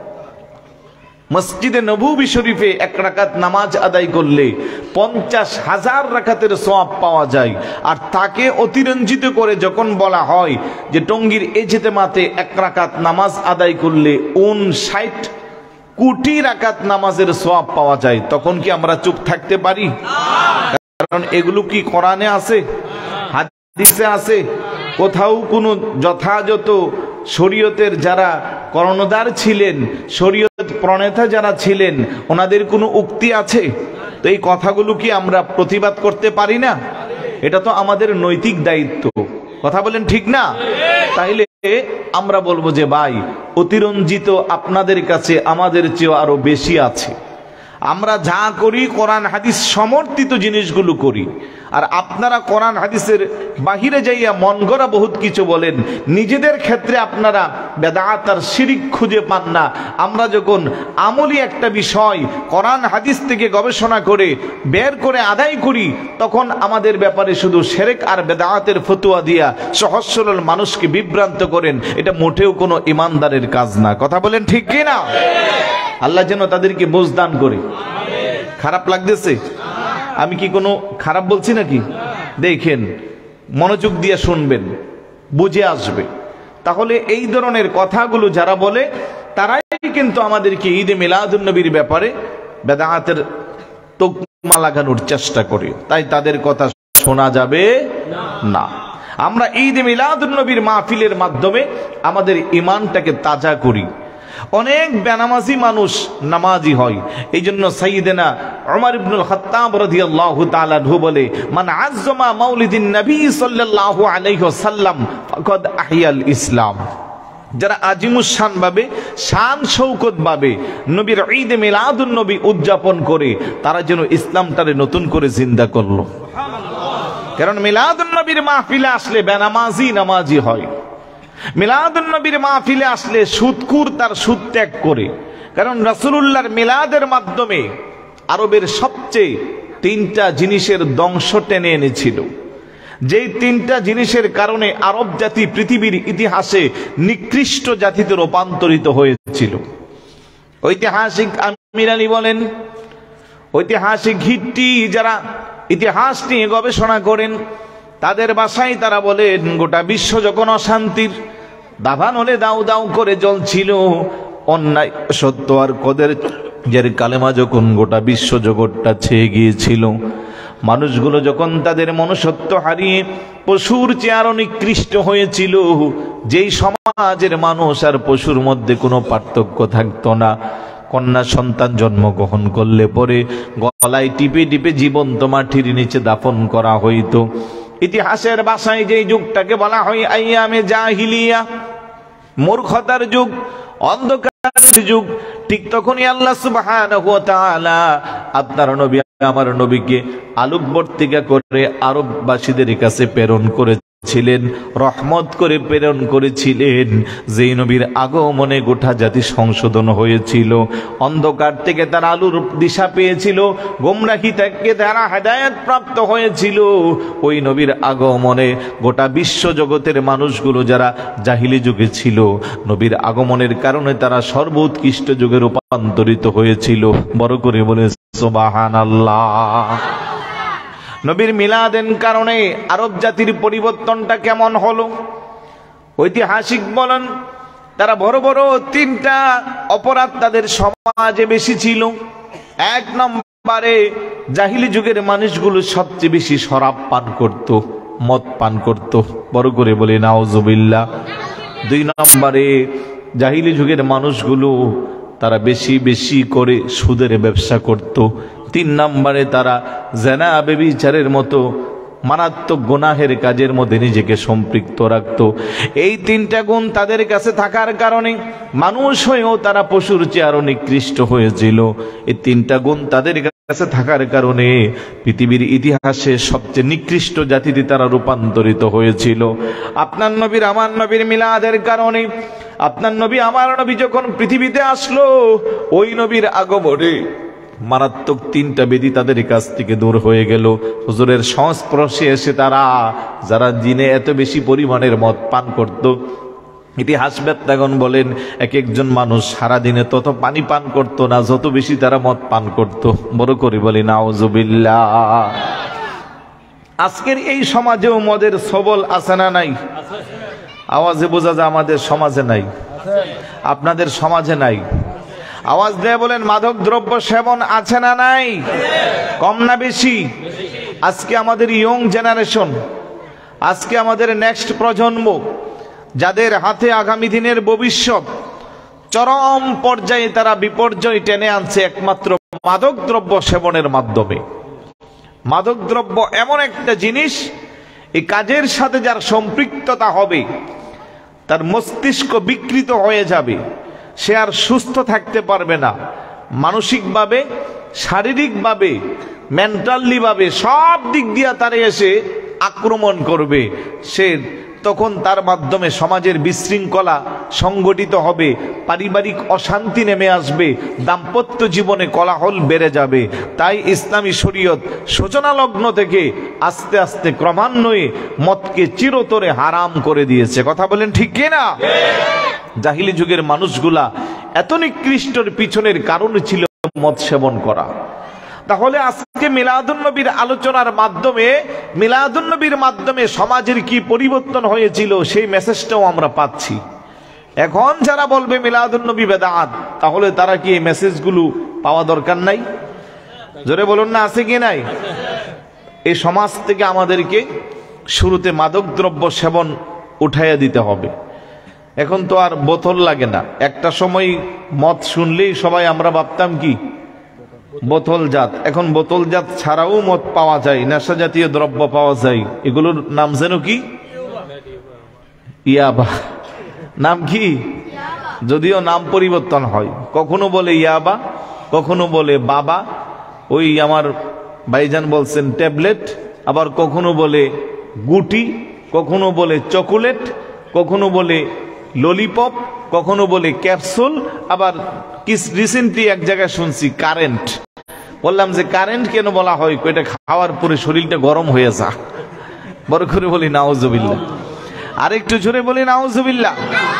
মসজিদে নববী শরীফে এক রাকাত নামাজ আদায় করলে পঞ্চাশ হাজার রাকাতের সওয়াব পাওয়া যায়, আর তাকে অতিরঞ্জিত করে যখন বলা হয় যে টঙ্গীর ইজতেমাতে এক রাকাত নামাজ আদায় করলে উনষাট কোটি রাকাত নামাজের সওয়াব পাওয়া যায়, তখন কি আমরা চুপ থাকতে পারি? কারণ এগুলো কি কোরআনে আছে, হাদিসে আছে? কোথাও কোনো যথাযথ শরীয়তের যারা কর্ণধার ছিলেন, শরীয়ত প্রণেতা যারা ছিলেন, ওনাদের কোনো উক্তি আছে? তো এই কথাগুলো কি আমরা প্রতিবাদ করতে পারি না? এটা তো আমাদের নৈতিক দায়িত্ব। কথা বলেন ঠিক না? তাইলে আমরা বলবো যে ভাই, অতিরঞ্জিত আপনাদের কাছে আমাদের চেয়ে আরো বেশি আছে। আমরা যা করি কোরআন হাদিস সমর্থিত জিনিসগুলো করি, আর আপনারা কোরআন হাদিসের বাহিরে যাইয়া মন গড়া বহুত কিছু বলেন। নিজেদের ক্ষেত্রে আপনারা বেদাত আর শিরিক খুঁজে পান না। আমরা যখন আমলি একটা বিষয় কোরআন হাদিস থেকে গবেষণা করে বের করে আদায় করি, তখন আমাদের ব্যাপারে শুধু শিরক আর বেদাতের ফতোয়া দিয়া সহজ সরল মানুষকে বিভ্রান্ত করেন। এটা মোটেও কোনো ইমানদারের কাজ না। কথা বলেন ঠিক কি না? আল্লাহ যেন তাদেরকে বুঝদান করে। খারাপ লাগতেছে? আমি কি কোনো খারাপ বলছি নাকি? দেখেন, মনোযোগ দিয়ে শুনবেন, বুঝে আসবে। তাহলে এই ধরনের কথাগুলো যারা বলে, তারাই কিন্তু আমাদেরকে ঈদে মিলাদুন নবীর ব্যাপারে বেদাতের তকমা লাগানোর চেষ্টা করে। তাই তাদের কথা শোনা যাবে না। আমরা ঈদে মিলাদুন নবীর মাহফিলের মাধ্যমে আমাদের ঈমানটাকে তাজা করি। অনেক বেনামাজি মানুষ নামাজি হয়। এই জন্য সাইয়েদেনা ওমর ইবনুল খাত্তাব রাদিয়াল্লাহু তাআলা আনহু বলে, মান আযযামা মাউলিদিন নবী সাল্লাল্লাহু আলাইহি ওয়াসাল্লাম ফাকাদ আহইয়াল ইসলাম। যারা আজিমুস শান ভাবে, শান শৌকত ভাবে নবীর ঈদ মিলাদুন নবী উদযাপন করে, তারা যেন ইসলামটারে নতুন করে জিন্দা করলো। কারণ মিলাদুন নবীর মাহফিলে আসলে বেনামাজি নামাজি হয়। মিলাদুন নবীর মাহফিলে আসলে সুদখোর তার সুদ ত্যাগ করে। কারণ রাসূলুল্লাহর মিলাদের মাধ্যমে আরবের সবচেয়ে তিনটা জিনিসের ধ্বংস টেনে এনেছিল। যেই তিনটা জিনিসের কারণে আরব জাতি পৃথিবীর ইতিহাসে নিকৃষ্ট জাতিতে রূপান্তরিত হয়েছিল। ঐতিহাসিক আমির আলী বলেন, ঐতিহাসিক হিট্টি যারা ইতিহাস নিয়ে গবেষণা করেন, তাদের ভাষায় তারা বলেন, গোটা বিশ্ব যখন অশান্তির দাবান হলে দাউ দাউ করে জ্বলছিল, অন্যায় সত্য আর কদের যার কালেমা যখন গোটা বিশ্ব জগৎটা ছেয়ে গিয়েছিল, মানুষগুলো যখন তাদের মনুষ্যত্ব হারিয়ে পশুর চেয়ে আরো নিকৃষ্ট হয়েছিল, যেই সমাজের মানুষ আর পশুর মধ্যে কোনো পার্থক্য থাকতো না, কন্যা সন্তান জন্মগ্রহণ করলে পরে গলায় টিপে টিপে জীবন্ত মাটির নিচে দাফন করা হইতো। ইতিহাসের ভাষায় যে যুগটাকে বলা হয় আইয়ামে জাহিলিয়া, মূর্খতার যুগ, অন্ধকারের যুগ, ঠিক তখনই আল্লাহ সুবহানাহু ওয়া তাআলা আপনার নবী আমার নবীকে আলোকবর্তিকা করে আরববাসীদের কাছে প্রেরণ করেছিলেন, রহমত করে প্রেরণ করেছিলেন। যেই নবীর আগমনে গোটা জাতি সংশোধন হয়েছিল, অন্ধকার থেকে তারা আলোর দিশা পেয়েছিল, গোমরাহি থেকে তারা হেদায়েত প্রাপ্ত হয়েছিল। ওই নবীর আগমনে গোটা বিশ্ব জগতের মানুষগুলো যারা জাহিলি যুগে ছিল, নবীর আগমনের কারণে তারা সর্বোৎকৃষ্ট যুগে রূপান্তরিত হয়েছিল। বড় করে বলে সুবহানাল্লাহ। নবীর মিলাদের কারণে আরব জাতির পরিবর্তনটা কেমন হলো? ঐতিহাসিক বলেন, তারা বড় বড় তিনটা অপরাধ তাদের সমাজে বেশি ছিল। এক নম্বরে জাহিলি যুগের মানুষগুলো সবচেয়ে বেশি শরাব পান করত, মদ পান করত। বড় করে বলে নাউজুবিল্লাহ। দুই নম্বরে জাহিলি যুগের মানুষগুলো তারা বেশি বেশি করে সুদের ব্যবসা করত। তিন নম্বরে তারা জেনা ব্যভিচারের মতো মারাত্মক গুনাহের কাজের মধ্যে নিজেকে সম্পৃক্ত রাখত। এই তিনটা গুণ তাদের কাছে থাকার কারণে মানুষ হয়েও তারা পশুর চেয়ে আরো নিকৃষ্ট হয়েছিল। এই তিনটা গুণ তাদের কাছে থাকার কারণে পৃথিবীর ইতিহাসে সবচেয়ে নিকৃষ্ট জাতিতে তারা রূপান্তরিত হয়েছিল। আপনার নবীর আমার নবীর মিলাদের কারণে, আপনার নবী আমার নবী যখন পৃথিবীতে আসলো, ওই নবীর আগমনে মারাত্মক তিনটা বেদি তাদের কাছ থেকে দূর হয়ে গেল। হুজুরের সংস্পর্শে এসে তারা, যারা দিনে এত বেশি পরিমাণের মদ পান করত, ইতিহাস বেত্তাগণ বলেন এক একজন মানুষ সারা দিনে তত পানি পান করত না যত বেশি তারা মদ পান করত। বড় করে বলি নাউজুবিল্লাহ। আজকের এই সমাজেও মদের সবল আছে না নাই? আওয়াজে বোঝা যায় আমাদের সমাজে নাই, আপনাদের সমাজে নাই। আওয়াজ দিয়ে বলেন মাদক দ্রব্য সেবন আছে না নাই? কম না বেশি? আজকে আমাদের ইয়ং জেনারেশন, আজকে আমাদের নেক্সট প্রজন্ম যাদের হাতে আগামী দিনের ভবিষ্যৎ, চরম পর্যায়ে তারা বিপর্যয় টেনে আনছে একমাত্র মাদক দ্রব্য সেবনের মাধ্যমে। মাদক দ্রব্য এমন একটা জিনিস, এই কাজের সাথে যার সম্পৃক্ততা হবে তার মস্তিষ্ক বিকৃত হয়ে যাবে, সে আর সুস্থ থাকতে পারবে না, মানসিকভাবে, শারীরিকভাবে, মেন্টালি ভাবে সব দিক দিয়ে তারে এসে আক্রমণ করবে। সে তখন তার মাধ্যমে সমাজের বিশৃঙ্খলা সংগঠিত হবে, পারিবারিক অশান্তি নেমে আসবে, দাম্পত্য জীবনে কোলাহল বেড়ে যাবে। তাই ইসলামী শরীয়ত সূচনা লগ্ন থেকে আস্তে আস্তে ক্রমান্বয়ে মদকে চিরতরে হারাম করে দিয়েছে। কথা বলেন ঠিক কিনা? জাহিলি যুগের মানুষগুলা এত নিকৃষ্টর পিছনের কারণ ছিল মদ সেবন করা। তাহলে আজকে মিলাদুন নবীর আলোচনার মাধ্যমে, মিলাদুন নবীর মাধ্যমে সমাজের কি পরিবর্তন হয়েছিল সেই মেসেজটাও আমরা পাচ্ছি। এখন যারা বলবে মিলাদুন নবী বেদাত, তাহলে তারা কি এই মেসেজগুলো পাওয়া দরকার নাই? জোরে বলুন না, আছে কি নাই? এই সমাজ থেকে আমাদেরকে শুরুতে মাদক দ্রব্য সেবন উঠাইয়া দিতে হবে। এখন তো আর বোতল লাগে না। একটা সময় মদ শুনলেই সবাই আমরা ভাবতাম কি বোতল জাত। এখন বোতল জাত ছাড়াও মদ পাওয়া যায়, নেশা জাতীয় দ্রব্য পাওয়া যায়। এগুলোর নাম যেন কি ইয়াবা। নাম কি? যদিও নাম পরিবর্তন হয়, কখনো বলে ইয়াবা, কখনো বলে বাবা, ওই আমার ভাইজান বলছেন ট্যাবলেট, আবার কখনো বলে গুটি, কখনো বলে চকোলেট, কখনো বলে ললিপপ, কখনো বলে ক্যাপসুল, আবার রিসেন্টলি এক জায়গায় শুনছি কারেন্ট। বললাম যে কারেন্ট কেন বলা হয়? এটা খাওয়ার পরে শরীরটা গরম হয়ে যা। বড় করে বলি নাউজুবিল্লাহ, আর একটু জোরে বলি নাউজুবিল্লাহ।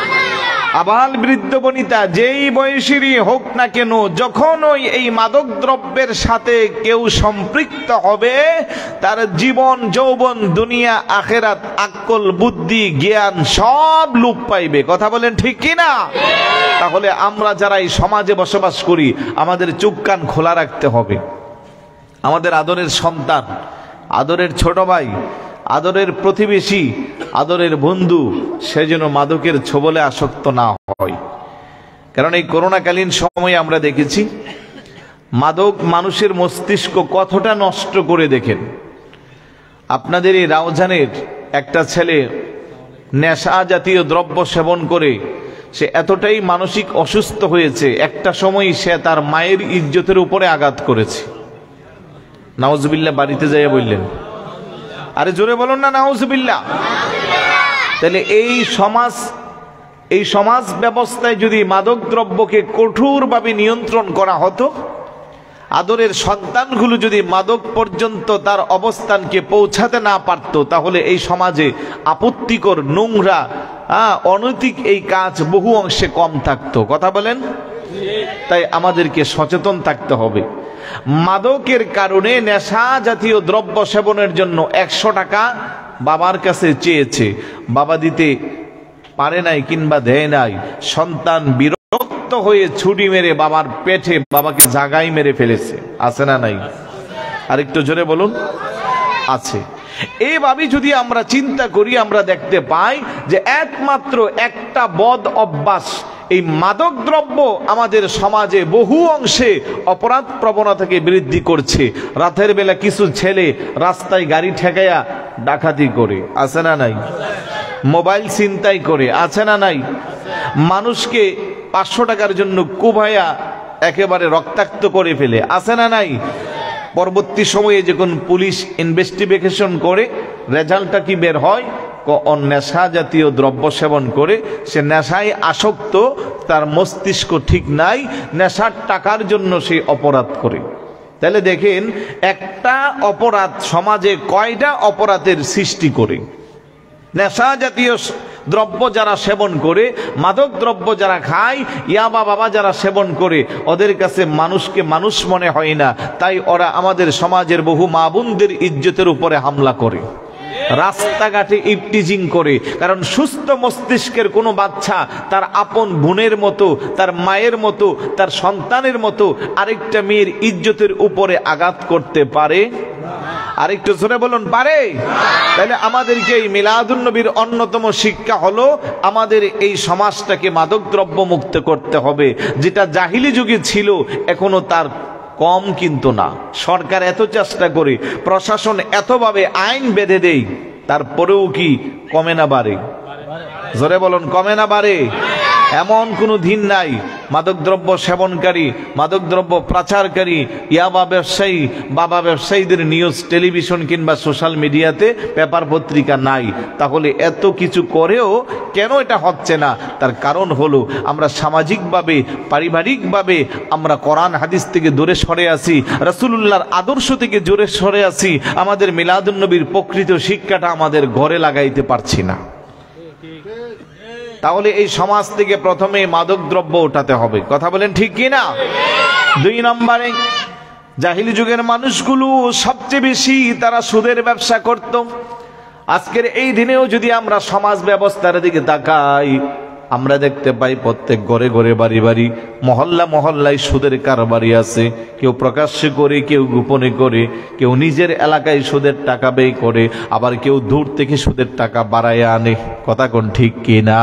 আবাল বৃদ্ধ বনিতা যেই বয়সেরই হোক না কেন, যখন ওই এই মাদক দ্রব্যের সাথে কেউ সম্পৃক্ত হবে, তার জীবন, যৌবন, দুনিয়া, আখেরাত, আকল, বুদ্ধি, জ্ঞান সব লোপ পাইবে। কথা বলেন ঠিক কিনা? তাহলে আমরা যারা এই সমাজে বসবাস করি, আমাদের চোখ কান খোলা রাখতে হবে। আমাদের আদরের সন্তান, আদরের ছোট ভাই, আদরের প্রতিবেশী, আদরের বন্ধু, সে যেন মাদকের ছোবলে আসক্ত না হয়। কারণ এই করোনাকালীন সময়ে আমরা দেখেছি মাদক মানুষের মস্তিষ্ক কতটা নষ্ট করে। দেখেন, আপনাদের এই রাউজানের একটা ছেলে নেশা জাতীয় দ্রব্য সেবন করে সে এতটাই মানসিক অসুস্থ হয়েছে, একটা সময় সে তার মায়ের ইজ্জতের উপরে আঘাত করেছে। নাউজুবিল্লাহ বাড়িতে যাইয়া বললেন, আরে জোরে বলুন না নাউজুবিল্লাহ। তাহলে এই সমাজ, এই সমাজ ব্যবস্থায় যদি মাদক দ্রব্যকে কঠোরভাবে নিয়ন্ত্রণ করা হতো, আদরের সন্তানগুলো যদি মাদক পর্যন্ত তার অবস্থানকে পৌঁছাতে না পারত, তাহলে এই সমাজে আপত্তিকর, নোংরা, অনৈতিক এই কাজ বহু অংশে কম থাকতো। কথা বলেন? তাই আমাদেরকে সচেতন থাকতে হবে। মাদকের কারণে, নেশা জাতীয় দ্রব্য সেবনের জন্য একশো টাকা বাবার কাছে চেয়েছে, বাবা দিতে পারে নাই কিংবা দেয় নাই। সন্তান বিরক্ত হয়ে ছুরি মেরে বাবার পেটে, বাবাকে জাগাই মেরে ফেলেছে। আছে না নাই? আরেকটু জোরে বলুন, আছে। এইভাবে যদি আমরা চিন্তা করি, আমরা দেখতে পাই যে একমাত্র একটা বদ অভ্যাস, এই মাদক দ্রব্য আমাদের সমাজে বহু অংশে অপরাধ প্রবণতাকে বৃদ্ধি করছে। রাতের বেলা কিছু ছেলে রাস্তায় গাড়ি ঠেকাইয়া ডাকাতি করে, আছে না নাই? মোবাইল ছিনতাই করে, আছে না নাই? মানুষকে পাঁচশো টাকার জন্য কুভাইয়া একেবারে রক্তাক্ত করে ফেলে, আছে না নাই? পরবর্তী সময়ে যখন পুলিশ ইনভেস্টিগেশন করে, রেজাল্টটা কি বের হয়? নেশা জাতীয় দ্রব্য সেবন করে সে নেশায় আসক্ত, তার মস্তিষ্ক ঠিক নাই, নেশার টাকার জন্য সে অপরাধ করে। তাহলে দেখেন, একটা অপরাধ সমাজে কয়টা অপরাধের সৃষ্টি করে। নেশা জাতীয় দ্রব্য যারা সেবন করে, মাদক দ্রব্য যারা খায়, ইয়াবা বাবা যারা সেবন করে, ওদের কাছে মানুষকে মানুষ মনে হয় না। তাই ওরা আমাদের সমাজের বহু মা বোনদের ইজ্জতের উপরে হামলা করে, রাস্তাঘাটে ইফটিজিং করে। কারণ সুস্থ মস্তিষ্কের কোনো বাচ্চা তার আপন বোনের মতো, তার মায়ের মতো, তার সন্তানের মতো আরেকটা মেয়ের ইজ্জতের উপরে আঘাত করতে পারে। আর একটু জোরে বলুন পারে? তাহলে আমাদেরকে এই মিলাদুন নবীর অন্যতম শিক্ষা হলো আমাদের এই সমাজটাকে মাদকদ্রব্য মুক্ত করতে হবে। যেটা জাহিলি যুগে ছিল এখনো তার কম কিন্তু না। সরকার এত চেষ্টা করে, প্রশাসন এতভাবে আইন বেঁধে দেয়, তারপরেও কি কমে না বাড়ে? জোরে বলুন, কমে না বাড়ে? এমন কোনো দিন নাই মাদকদ্রব্য সেবনকারী, মাদকদ্রব্য পাচারকারী, ইয়াবা ব্যবসায়ী, বাবা ব্যবসায়ীদের নিউজ টেলিভিশন কিংবা সোশ্যাল মিডিয়াতে পেপার পত্রিকা নাই। তাহলে এত কিছু করেও কেন এটা হচ্ছে না? তার কারণ হলো আমরা সামাজিকভাবে, পারিবারিকভাবে আমরা কোরআন হাদিস থেকে দূরে সরে আছি, রাসূলুল্লাহর আদর্শ থেকে দূরে সরে আছি, আমাদের মিলাদুন নবীর প্রকৃত শিক্ষাটা আমাদের ঘরে লাগাইতে পারছি না। তাহলে এই সমাজ থেকে প্রথমে মাদক দ্রব্য উঠাতে হবে। কথা বলেন ঠিক কি না? দুই নম্বরে, জাহিলি যুগের মানুষগুলো সবচেয়ে বেশি তারা সুদের ব্যবসা করত। আজকের এই দিনেও যদি আমরা সমাজ ব্যবস্থার দিকে তাকাই, আমরা দেখতে পাই প্রত্যেক ঘরে ঘরে, বাড়ি বাড়ি, মহল্লা মহল্লায় সুদের কারবারি আছে। কেউ প্রকাশ্যে করে, কেউ গোপনে করে, কেউ নিজের এলাকায় সুদের টাকা ব্যয় করে, আবার কেউ দূর থেকে সুদের টাকা বাড়ায় আনে। কথা কোন ঠিক কিনা?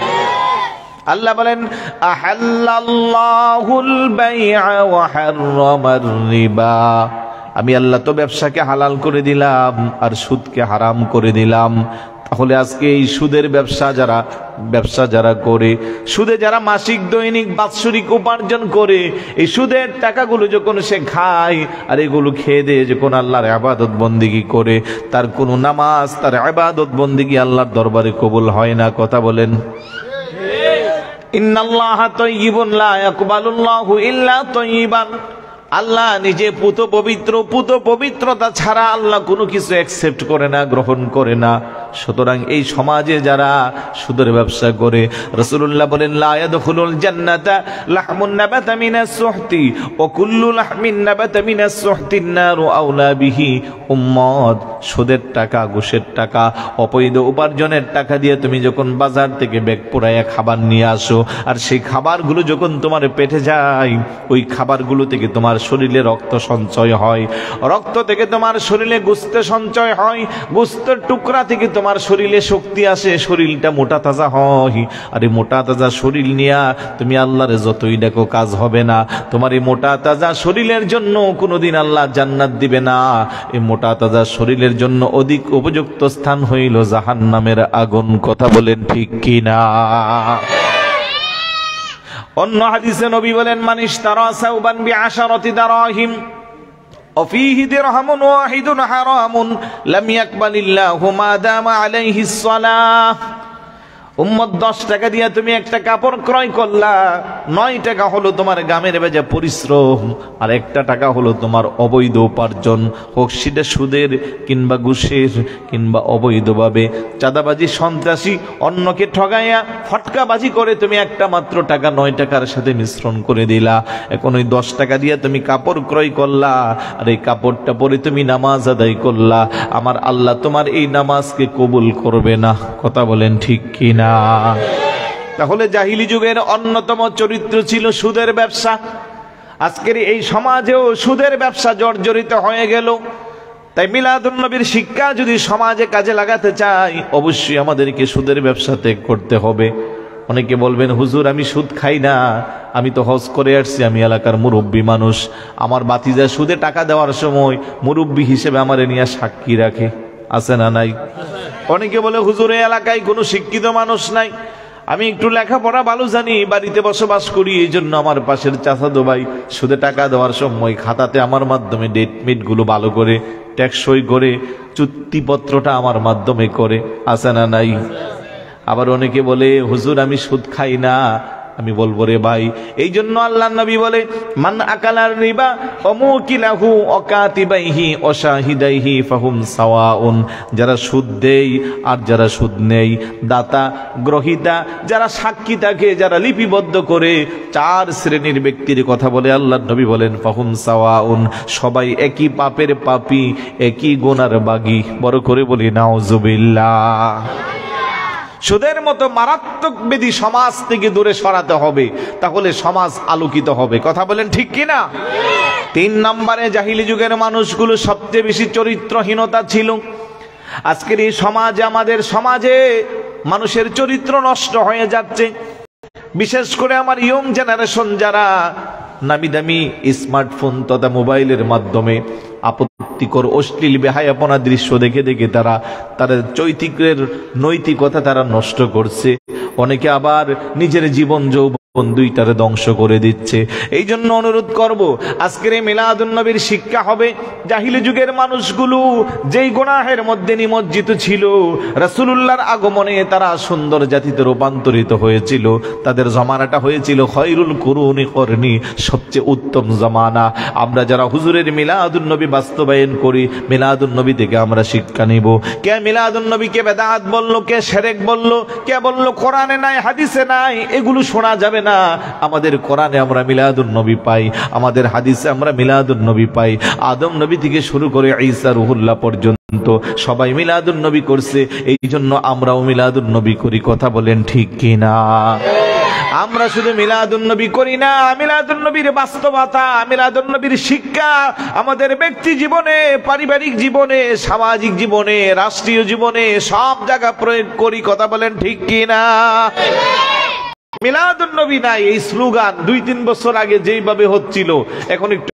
আল্লাহ বলেন, আহাল্লাল্লাহুল বাই'a ওয়া হাররামার রিবা। আমি আল্লাহ তো ব্যবসাকে হালাল করে দিলাম আর সুদকে হারাম করে দিলাম। তাহলে আজকে এই সুদের ব্যবসা যারা ব্যবসা যারা করে, সুদে যারা মাসিক, দৈনিক, বাৎসরিক উপার্জন করে, এই সুদের টাকাগুলো যখন সে খায় আর এগুলো খেয়ে দিয়ে যখন আল্লাহর ইবাদত বন্দেগী করে, তার কোনো নামাজ, তার ইবাদত বন্দেগী আল্লাহর দরবারে কবুল হয় না। কথা বলেন। ইন্নাল্লাহা তাইয়্যিবুন লা ইয়াকবালুল্লাহু ইল্লা তাইয়্যিবান। আল্লাহ নিজে পুত পবিত্র, পুত পবিত্রতা ছাড়া আল্লাহ কোনো কিছু অ্যাকসেপ্ট করে না, গ্রহণ করে না। সুতরাং এই সমাজে যারা সুদের ব্যবসা করে, রাসূলুল্লাহ বলেন, লা ইয়াদখুলুল জান্নাতা লাহমুন নাবাতা মিনাস সুহতি ওয়া কুল্লু লাহমিন নাবাতা মিনাস সুহতিন নারু আওলা বিহি। উম্মত, সুদের টাকা, ঘুষের টাকা, অবৈধ উপার্জনের টাকা দিয়ে তুমি যখন বাজার থেকে ব্যাগ পোড়াইয়া খাবার নিয়ে আসো, আর সেই খাবারগুলো যখন তোমার পেটে যায়, ওই খাবারগুলো থেকে তোমার শরীরে রক্ত সঞ্চয় হয়, রক্ত থেকে তোমার শরীরে গোশত সঞ্চয় হয়, গোশতের টুকরা থেকে তোমার শরীরে শক্তি আসে, শরীরটা মোটা তাজা হয়। আর এই মোটা তাজা শরীর নিয়ে তুমি আল্লাহর যতই দেখো কাজ হবে না। তোমার এই মোটা তাজা শরীরের জন্য কোনোদিন আল্লাহ জান্নাত দিবে না। এই মোটা তাজা শরীরের জন্য অধিক উপযুক্ত স্থান হইল জাহান্নামের আগুন। কথা বলেন ঠিক কিনা? অন্য হাদিসে নবী বলেন, মান ইশতারা সাওবান বিআশারাতি দারাহিম ওয়া ফীহি দিরহামুন ওয়াহিদুন হারামুন লাম ইয়াকবালিল্লাহু মা দামা আলাইহিস সালাহ। উম্মত, দশ টাকা দিয়ে তুমি একটা কাপড় ক্রয় করলা, নয় টাকা হলো তোমার গামের বেজা পরিশ্রম, আর একটা টাকা হলো তোমার অবৈধ উপার্জন, হোক সেটা সুদের কিংবা ঘুষের কিংবা অবৈধভাবে চাঁদাবাজি, সন্ত্রাসী, অন্যকে ঠগাইয়া ফটকাবাজি করে তুমি একটা মাত্র টাকা নয় টাকার সাথে মিশ্রণ করে দিলা। এখন ওই দশ টাকা দিয়ে তুমি কাপড় ক্রয় করলা, আর এই কাপড়টা পরে তুমি নামাজ আদায় করলা। আমার আল্লাহ তোমার এই নামাজকে কবুল করবে না। কথা বলেন ঠিক কিনা? তাহলে জাহিলি যুগের অন্যতম চরিত্র ছিল সুদের ব্যবসা। আজকের এই সমাজেও সুদের ব্যবসা জর্জরিত হয়ে গেল। তাই মিলাদুন নবীর শিক্ষা যদি সমাজে কাজে লাগাতে চাই, অবশ্যই আমাদেরকে সুদের ব্যবসা ত্যাগ করতে হবে। অনেকে বলবেন, হুজুর আমি সুদ খাই না, আমি তো হজ করে আসছি, আমি এলাকার মুরব্বী মানুষ, আমার বাতিজা সুদে টাকা দেওয়ার সময় মুরব্বী হিসেবে আমার নিয়ে সাক্ষী রাখে। আছে না নাই? অনেকে বলে, হুজুর এই এলাকায় কোনো শিক্ষিত মানুষ নাই, আমি একটু লেখাপড়া ভালো জানি, বাড়িতে বসবাস করি, এই জন্য আমার পাশের চাচাতো ভাই সুদে টাকা দেওয়ার সময় খাতাতে আমার মাধ্যমে ডেট মিট গুলো ভালো করে টেকসই করে চুক্তিপত্রটা আমার মাধ্যমে করে। আছে না নাই? আবার অনেকে বলে, হুজুর আমি সুদ খাই না। আমি বলবো, রে ভাই, এই জন্য আল্লাহর নবী বলে, মান আকালার রিবা অমুকিলাহু অকাতিবাইহি অশাহিদাইহি ফাহুম সাওয়াউন। যারা সুদ দেয় আর যারা সুদ নেই, দাতা গ্রহিতা, যারা সাক্ষী থাকে, যারা লিপিবদ্ধ করে, চার শ্রেণীর ব্যক্তির কথা বলে আল্লাহর নবী বলেন, ফাহুম সাওয়াউন, সবাই একই পাপের পাপী, একই গুনার বাগী। বড় করে বলি নাউজুবিল্লাহ। সুদের মতো মারাত্মক ব্যাধি সমাজ থেকে দূরে সরাতে হবে, তাহলে সমাজ আলোকিত হবে। কথা বলেন ঠিক কিনা? তিন নম্বরে জাহিলি যুগের মানুষগুলো সবচেয়ে বেশি চরিত্রহীনতা ছিল। আজকের এই সমাজে, আমাদের সমাজে মানুষের চরিত্র নষ্ট হয়ে যাচ্ছে। বিশেষ করে আমার ইয়ং জেনারেশন যারা নামি দামি স্মার্টফোন তথা মোবাইলের মাধ্যমে আপত্তিকর অশ্লীল বেহায়াপনা দৃশ্য দেখে দেখে তারা তাদের চৈতিকের নৈতিকতা তারা নষ্ট করছে। অনেকে আবার নিজের জীবন যৌবন দুইটারে ধ্বংস করে দিচ্ছে। এই জন্য অনুরোধ করব, আজকের এই মিলাদুন নবীর শিক্ষা হবে জাহিলি যুগের মানুষগুলো যেই গুনাহের মধ্যে নিমজ্জিত ছিল, রাসূলুল্লাহর আগমনে তারা সুন্দর জাতিতে রূপান্তরিত হয়েছিল। তাদের জমানাটা হয়েছিল খয়রুল কুরুনি করনি, সবচেয়ে উত্তম জমানা। আমরা যারা হুজুরের মিলাদুন নবী বাস্তবায়ন করি, মিলাদুন নবী থেকে আমরা শিক্ষা নিব। কে মিলাদুন নবীকে বেদাত বললো, কে শিরক বললো, কে বললো কোরআনে নাই হাদিসে নাই, এগুলো শোনা যাবে না। আমাদের কোরআনে আমরা মিলাদুন নবী পাই, আমাদের হাদিসে আমরা মিলাদুন নবী পাই। আদম নবী থেকে শুরু করে ঈসা রুহুল্লাহ পর্যন্ত সবাই মিলাদুন নবী করছে, এই জন্য আমরাও মিলাদুন নবী করি। কথা বলেন ঠিক কিনা? আমরা শুধু মিলাদুন নবী করি না, মিলাদুন নবীর বাস্তবতা, মিলাদুন নবীর শিক্ষা আমাদের ব্যক্তি জীবনে, পারিবারিক জীবনে, সামাজিক জীবনে, রাষ্ট্রীয় জীবনে সব জায়গা প্রয়োগ করি। কথা বলেন ঠিক কিনা? মিলাদুন নবী নাই এই স্লোগান দুই তিন বছর আগে যেইভাবে হচ্ছিল, এখন একটু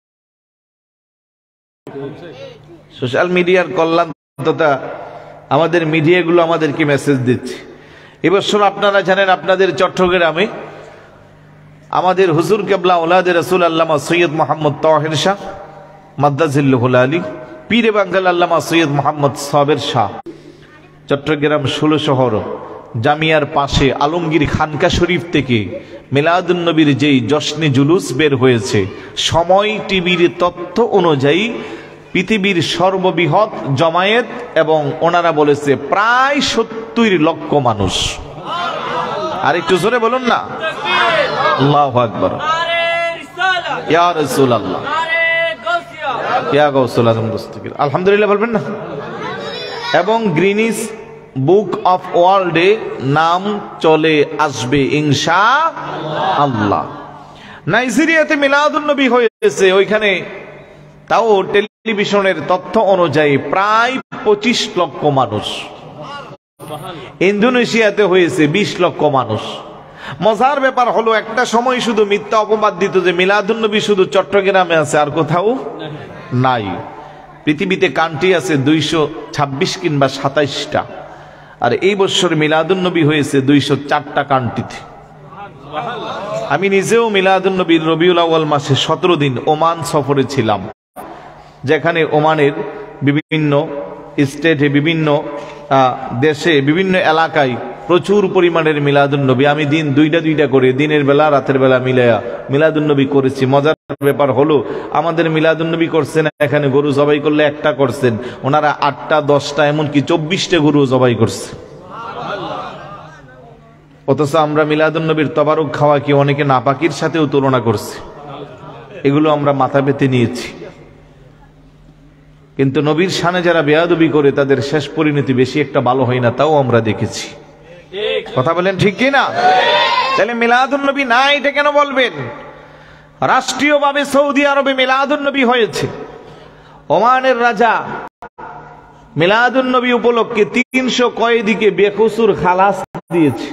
সোশ্যাল মিডিয়ার কল্যাণ তথা আমাদের মিডিয়াগুলো আমাদেরকে মেসেজ দিচ্ছে। এবছর আপনারা জানেন আপনাদের চট্টগ্রামে আমাদের হুজুর কেবলা ওলাদে রাসূল আল্লামা সৈয়দ মোহাম্মদ তাহের শাহ মাদ্দাজিল্লাহুল আলী, পীরে বাঙ্গাল আল্লামা সৈয়দ মোহাম্মদ সাবের শাহ, চট্টগ্রাম ষোলো শহর জামিয়ার পাশে আলমগীর খানকা শরীফ থেকে মিলাদুন নবীর যেই জশ্নে জুলুস বের হয়েছে, সময় টিভির তথ্য অনুযায়ী পৃথিবীর সর্ববৃহৎ জমায়েত, এবং ওনারা বলেছে প্রায় সত্তর লক্ষ মানুষ। আর একটু জোরে বলুন না, আল্লাহু আকবার, ইয়া রাসূলুল্লাহ, ইয়া গাউসুল আজম দস্তগীর, আলহামদুলিল্লাহ বলবেন না? এবং গ্রিনিস বুক অফ ওয়ার্ল্ডে নাম চলে আসবে ইনশাআল্লাহ। নাইজেরিয়াতে মিলাদুন নবী হয়েছে, ওইখানে তাও টেলিভিশনের তথ্য অনুযায়ী প্রায় পঁচিশ লক্ষ মানুষ। ইন্দোনেশিয়াতে হয়েছে বিশ লক্ষ মানুষ। মজার ব্যাপার হলো, একটা সময় শুধু মিথ্যা অপবাদ দিত যে মিলাদুন নবী শুধু চট্টগ্রামে আছে, আর কোথাও নাই। পৃথিবীতে কান্ট্রি আছে দুইশো ছাব্বিশ কিংবা সাতাইশটা, আর এই বছর মিলাদুন নবী হয়েছে দুইশো চারটা কান্ট্রিতে। আমি নিজেও মিলাদুন নবীর রবিউল আউয়াল মাসে সতেরো দিন ওমান সফরে ছিলাম, যেখানে ওমানের বিভিন্ন স্টেটে, বিভিন্ন দেশে, বিভিন্ন এলাকায় প্রচুর পরিমাণের মিলাদুন নবী আমি দিন দুইটা দুইটা করে দিনের বেলা রাতের বেলা মিলাইয়া মিলাদুন নবী করেছি। মজার ব্যাপার হলো, আমাদের মিলাদুন নবী করছেন এখানে গরু জবাই করলে একটা করছেন, ওনারা আটটা দশটা এমনকি চব্বিশটা গরু জবাই করছে। অথচ আমরা মিলাদুন নবীর তবারক খাওয়া কি অনেকে নাপাকির সাথেও তুলনা করছে। এগুলো আমরা মাথা পেতে নিয়েছি, কিন্তু নবীর শানে যারা বেয়াদবি করে তাদের শেষ পরিণতি বেশি একটা ভালো হয় না, তাও আমরা দেখেছি। কথা বলেন ঠিক কি না? তাহলে মিলাদুন নবী না, এটা কেন বলবেন? রাষ্ট্রীয়ভাবে সৌদি আরবে মিলাদুন নবী হয়েছে। ওমানের রাজা মিলাদুন নবী উপলক্ষে তিনশো কয়েদিকে বেকসুর খালাস দিয়েছে।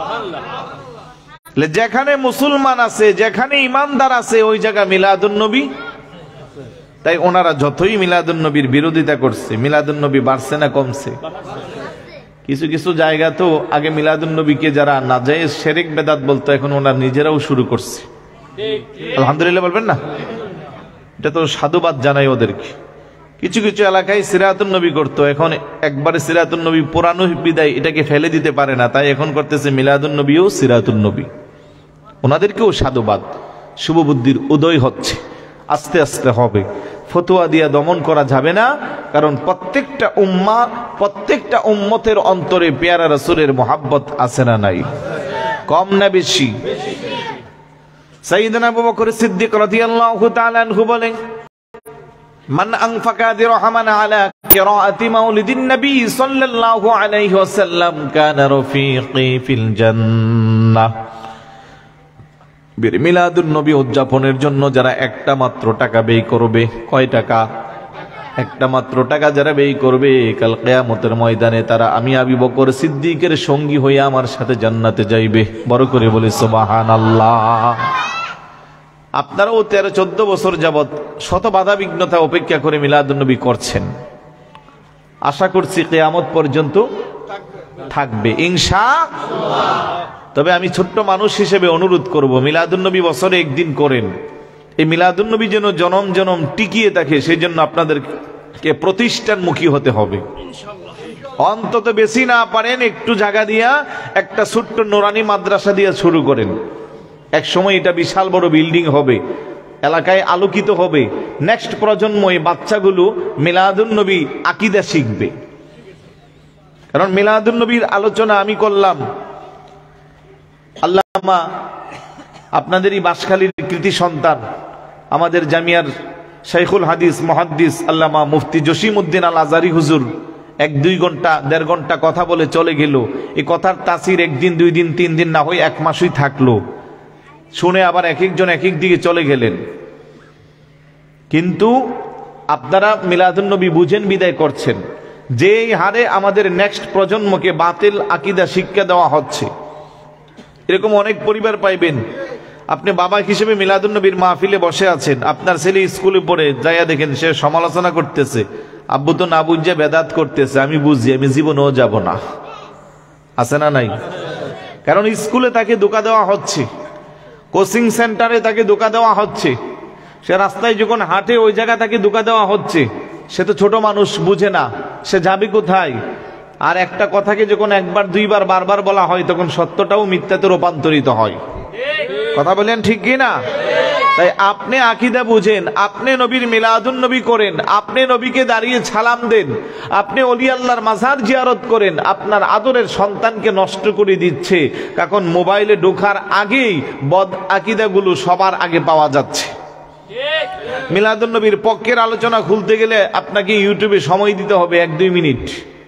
যেখানে মুসলমান আছে, যেখানে ইমানদার আছে, ওই জায়গা মিলাদুন নবী। তাই ওনারা যতই মিলাদুন নবীর বিরোধিতা করছে, মিলাদুন নবী বাড়ছে না কমছে? কিছু কিছু জায়গা তো আগে মিলাদুন নবীকে যারা নাজায়েজ শিরক বেদাত বলতো, এখন ওনারা নিজেরাও শুরু করছে। আলহামদুলিল্লাহ বলবেন না? এটা তো সাধুবাদ জানাই ওদেরকে। কিছু কিছু এলাকায় সিরাতুন নবী করতো, এখন একবারে সিরাতুন নবী পুরানো বিদায় এটাকে ফেলে দিতে পারে না, তাই এখন করতেছে মিলাদুন নবীও সিরাতুন নবী। ওনাদেরকেও সাধুবাদ। শুভ বুদ্ধির উদয় হচ্ছে, আস্তে আস্তে হবে। ফতোয়া দিয়া দমন করা যাবে না, কারণ প্রত্যেকটা উম্মাহ, প্রত্যেকটা উম্মতের অন্তরে পেয়ারা রাসূলের মোহাব্বত আছে না নাই? কম না বেশি? সাইয়েদনা আবু বকর সিদ্দিক রাদিয়াল্লাহু তাআলা আনহু বলেন, মান আনফাকা দিরহামান আলা কিরাআতি মাউলিদিন নবী সাল্লাল্লাহু আলাইহি ওয়াসাল্লাম কানা রাফীকি ফিল জান্নাহ। মিলাদুন নবী উদযাপনের জন্য যারা একটা মাত্র টাকা ব্যয় করবে, কয় টাকা? একটা মাত্র টাকা যারা ব্যয় করবে, কাল কিয়ামতের ময়দানে তারা আমি আবু বকর সিদ্দিকের সঙ্গী হয়ে আমার সাথে জান্নাতে যাইবে। বড় করে বলি সুবহানাল্লাহ। আপনারাও তেরো চোদ্দ বছর যাবৎ শত বাধা বিঘ্নতা উপেক্ষা করে মিলাদুন নবী করছেন। আশা করছি কিয়ামত পর্যন্ত থাকবে ইনশাআল্লাহ। তবে আমি ছোট্ট মানুষ হিসেবে অনুরোধ করব, মিলাদুন নবী বছরে একদিন করেন। এই মিলাদুন নবী যেন জনম জনম টিকিয়ে থাকে, সেই জন্য আপনাদেরকে প্রতিষ্ঠানমুখী হতে হবে। অন্তত বেশি না পারেন একটু জায়গা দিয়া একটা ছোট্ট নোরানি মাদ্রাসা দিয়া শুরু করেন। এক সময় এটা বিশাল বড় বিল্ডিং হবে, এলাকায় আলোকিত হবে। নেক্সট প্রজন্ম এই বাচ্চাগুলো মিলাদুন নবী আকীদা শিখবে। কারণ মিলাদুন নবীর আলোচনা আমি করলাম, আল্লামা আপনাদেরই বাঁশখালীর কৃতি সন্তান আমাদের জামিয়ার শাইখুল হাদিস মুহাদ্দিস আল্লামা মুফতি জসিমউদ্দিন আল আজহারী হুজুর এক দুই ঘন্টা দেড় ঘন্টা কথা বলে চলে গেল। এই কথার তাসির একদিন দুই দিন তিন দিন না হয়ে এক মাসই থাকলো। শুনে আবার এক একজন এক এক দিকে চলে গেলেন। কিন্তু আপনারা মিলাদুন নবী বুঝেন বিদায় করছেন। যে হারে আমাদের নেক্সট প্রজন্মকে বাতিল আকীদা শিক্ষা দেওয়া হচ্ছে, এরকম অনেক পরিবার পাইবেন। আপনি বাবা হিসেবে মিলাদুন নবীর মাহফিলে বসে আছেন, আপনার ছেলে স্কুলে পড়ে যাইয়া দেখেন সে সমালোচনা করতেছে, আব্বু তো না বুঝে বেদাত করতেছে, আমি বুঝি, আমি জীবনেও যাব না। আছে না নাই? কারণ স্কুলে তাকে ধোঁকা দেওয়া হচ্ছে, কোচিং সেন্টারে তাকে ধোঁকা দেওয়া হচ্ছে, সে রাস্তায় যখন হাঁটে ওই জায়গা তাকে ধোঁকা দেওয়া হচ্ছে। সে তো ছোট মানুষ, বুঝে না, সে যাবে কোথায়? আর একটা কথাকে যখন একবার দুইবার বারবার বলা হয়, তখন সত্যটাও মিথ্যাতে রূপান্তরিত হয়। কথা বলেন ঠিক কি না? তাই আপনি আকীদা বুঝেন, আপনি নবীর মিলাদুন নবী করেন, আপনি নবীকে দাঁড়িয়ে সালাম দেন, আপনি ওলি আল্লাহর মাজার জিয়ারত করেন। আপনার আদরের সন্তানকে নষ্ট করে দিচ্ছে, কারণ মোবাইলে ঢোকার আগেই বদ আকীদাগুলো সবার আগে পাওয়া যাচ্ছে। মিলাদুন নবীর পক্ষের আলোচনা খুলতে গেলে আপনাকে ইউটিউবে সময় দিতে হবে এক দুই মিনিট,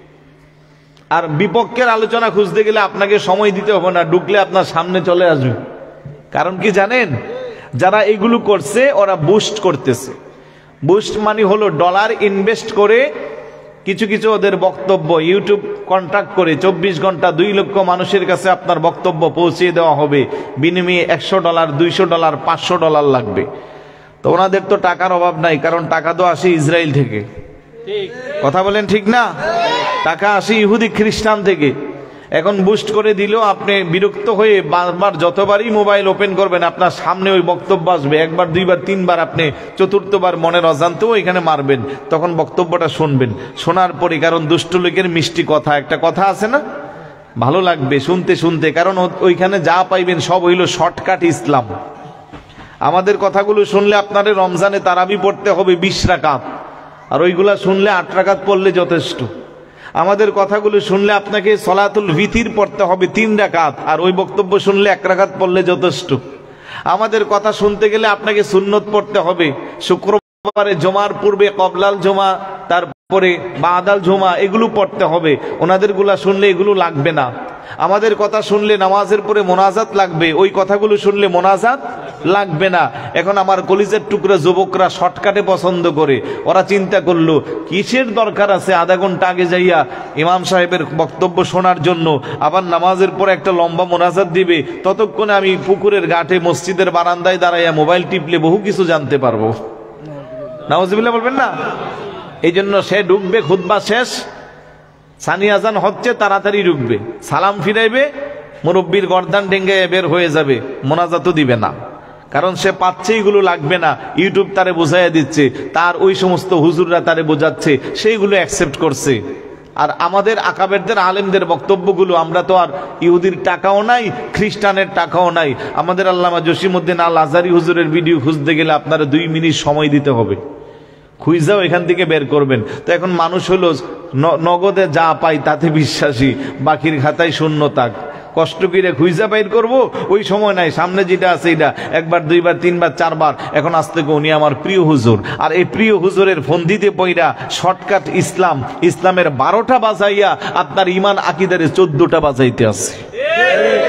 আর বিপক্ষের আলোচনা খুঁজতে গেলে আপনাকে সময় দিতে হবে না, ঢুকলে আপনার সামনে চলে আসবে। কারণ কি জানেন? যারা এগুলো করছে ওরা বুস্ট করতেছে। বুস্ট মানে হলো ডলার ইনভেস্ট করে কিছু কিছু ওদের বক্তব্য ইউটিউব কন্ট্রাক্ট করে চব্বিশ ঘন্টা দুই লক্ষ মানুষের কাছে আপনার বক্তব্য পৌঁছে দেওয়া হবে, বিনিময়ে একশো ডলার দুইশো ডলার পাঁচশো ডলার লাগবে। তো ওনাদের তো টাকার অভাব নাই, কারণ টাকা তো আসে ইসরায়েল থেকে। কথা বলেন ঠিক না? টাকা আসে ইহুদি খ্রিস্টান থেকে। এখন বুস্ট করে দিলেও আপনি বিরক্ত হয়ে বারবার যতবারই মোবাইল ওপেন করবেন আপনার সামনে ওই বক্তব্য আসবে, একবার দুইবার তিনবার, আপনি চতুর্থবার মনের অজান্তেও এখানে মারবেন, তখন বক্তব্যটা শুনবেন। শোনার পরে, কারণ দুষ্ট লোকের মিষ্টি কথা, একটা কথা আছে না, ভালো লাগবে শুনতে শুনতে, কারণ ওইখানে যা পাইবেন সব হইল শর্টকাট ইসলাম। আমাদের কথাগুলো শুনলে আপনাদের রমজানে তারাবি পড়তে হবে বিশ রাকাত, আর ওইগুলা শুনলে আট রাকাত পড়লে যথেষ্ট। আমাদের কথাগুলো শুনলে আপনাকে সলাতুল ভিতির পড়তে হবে তিন রাকাত, আর ওই বক্তব্য শুনলে এক রাকাত পড়লে যথেষ্ট। আমাদের কথা শুনতে গেলে আপনাকে সুন্নত পড়তে হবে, শুক্রবারে জমার পূর্বে কবলাল জমা, তারপরে বাদাল জমা, এগুলো পড়তে হবে। ওনাদের গুলা শুনলে এগুলো লাগবে না। আমাদের কথা শুনলে নামাজের পরে মোনাজাত লাগবে, ওই কথাগুলো শুনলে মোনাজাত লাগবে না। এখন আমার কলিজের টুকরা যুবকরা শর্টকাটে পছন্দ করে, ওরা চিন্তা করলো কিসের দরকার আছে আধা ঘন্টা আগে যাইয়া ইমাম সাহেবের বক্তব্য শোনার জন্য, আবার নামাজের পরে একটা লম্বা মোনাজাত দিবে, ততক্ষণে আমি পুকুরের ঘাটে মসজিদের বারান্দায় দাঁড়াইয়া মোবাইল টিপলে বহু কিছু জানতে পারবো। নাউজুবিল্লাহ বলবেন না? এই জন্য সে ঢুকবে, খুতবা শেষ, সানি আজান হচ্ছে, তাড়াতাড়ি ঢুকবে, সালাম ফিরাইবে, মুরব্বীর গর্দান ডেঙ্গে বের হয়ে যাবে, মোনাজাতও দিবে না। কারণ সে পাচ্ছে এগুলো লাগবে না, ইউটিউব তারে বোঝাইয়া দিচ্ছে, তার ওই সমস্ত হুজুররা তারে বোঝাচ্ছে, সেইগুলো অ্যাকসেপ্ট করছে। আর আমাদের আকাবেরদের আলেমদের বক্তব্যগুলো, আমরা তো আর ইহুদির টাকাও নাই, খ্রিস্টানের টাকাও নাই। আমাদের আল্লামা জসিমউদ্দিন আল আজহারী হুজুরের ভিডিও খুঁজতে গেলে আপনারা দুই মিনিট সময় দিতে হবে, খুঁজাও এখান থেকে বের করবেন। তো এখন মানুষ হলো নগদে যা পাই তাতে বিশ্বাসী, বাকির খাতায় শূন্য তাক, কষ্ট করে খুঁজা বাইর করবো ওই সময় নাই, সামনে যেটা আছে এটা একবার দুইবার তিনবার চারবার। এখন আজ থেকে উনি আমার প্রিয় হুজুর, আর এই প্রিয় হুজুরের ফন্দিতে পইরা শর্টকাট ইসলাম, ইসলামের বারোটা বাজাইয়া আপনার ইমান আকিদারে চোদ্দটা বাজাইতে আছে।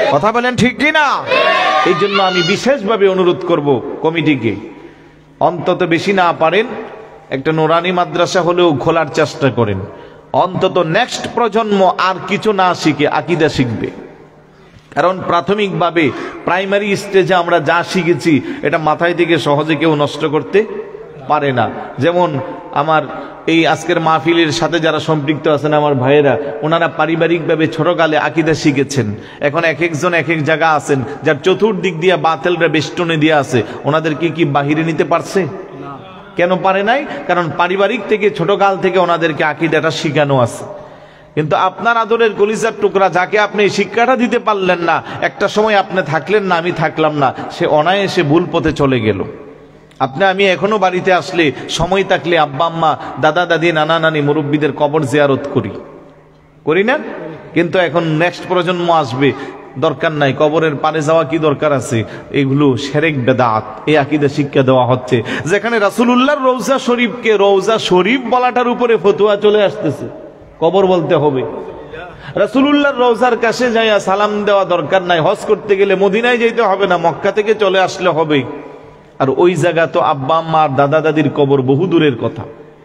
কথা বলেন ঠিক কি না? এই জন্য আমি বিশেষভাবে অনুরোধ করব কমিটিকে, অন্তত বেশি না পারেন একটা নুরানি মাদ্রাসা হলেও খোলার চেষ্টা করেন। অন্তত নেক্সট প্রজন্ম আর কিছু না শিখে আকীদা শিখবে। কারণ প্রাথমিকভাবে প্রাইমারি স্টেজে আমরা যা শিখেছি এটা মাথায় থেকে সহজে কেউ নষ্ট করতে পারে না। যেমন আমার এই আজকের মাহফিলের সাথে যারা সম্পৃক্ত আছেন আমার ভাইয়েরা, ওনারা পারিবারিকভাবে ছোটকালে আকীদা শিখেছেন। এখন এক একজন এক এক জায়গা আছেন, যার চতুর্দিক দিয়ে বাতিলরা বেষ্টনে দিয়ে আছে, ওনাদেরকে কি বাহিরে নিতে পারছে? কেন পারে নাই? কারণ পারিবারিক থেকে ছোটকাল থেকে ওনাদেরকে আকীদাটা শিখানো আছে। কিন্তু আপনার আদরের কলিজার টুকরা যাকে আপনি শিক্ষাটা দিতে পারলেন না, একটা সময় আপনি থাকলেন না, আমি থাকলাম না, সে অনায়াসে ভুল পথে চলে গেল। আপনি আমি এখনো বাড়িতে আসলে সময় থাকলে আব্বা আম্মা দাদা দাদি নানা নানি মুরব্বীদের কবর জিয়ারত করি করি না? কিন্তু এখন নেক্সট প্রজন্ম আসবে, দরকার নাই, কবরের পারে যাওয়া কি দরকার আছে? এগুলো শিরক বেদাত, এই আকীদা শিক্ষা দেওয়া হচ্ছে। যেখানে রাসূলুল্লাহর রওজা শরীফকে রওজা শরীফ বলাটার উপরে ফতোয়া চলে আসতেছে, কবর বলতে হবে। রাসূলুল্লাহর রওজার কাছে যাইয়া সালাম দেওয়া দরকার নাই, হজ করতে গেলে মদিনায় যেতে হবে না, মক্কা থেকে চলে আসলে হবে। আর ওই জায়গা তো আব্বা আম্মা আর দাদা দাদির কবর বহু দূরের কথা।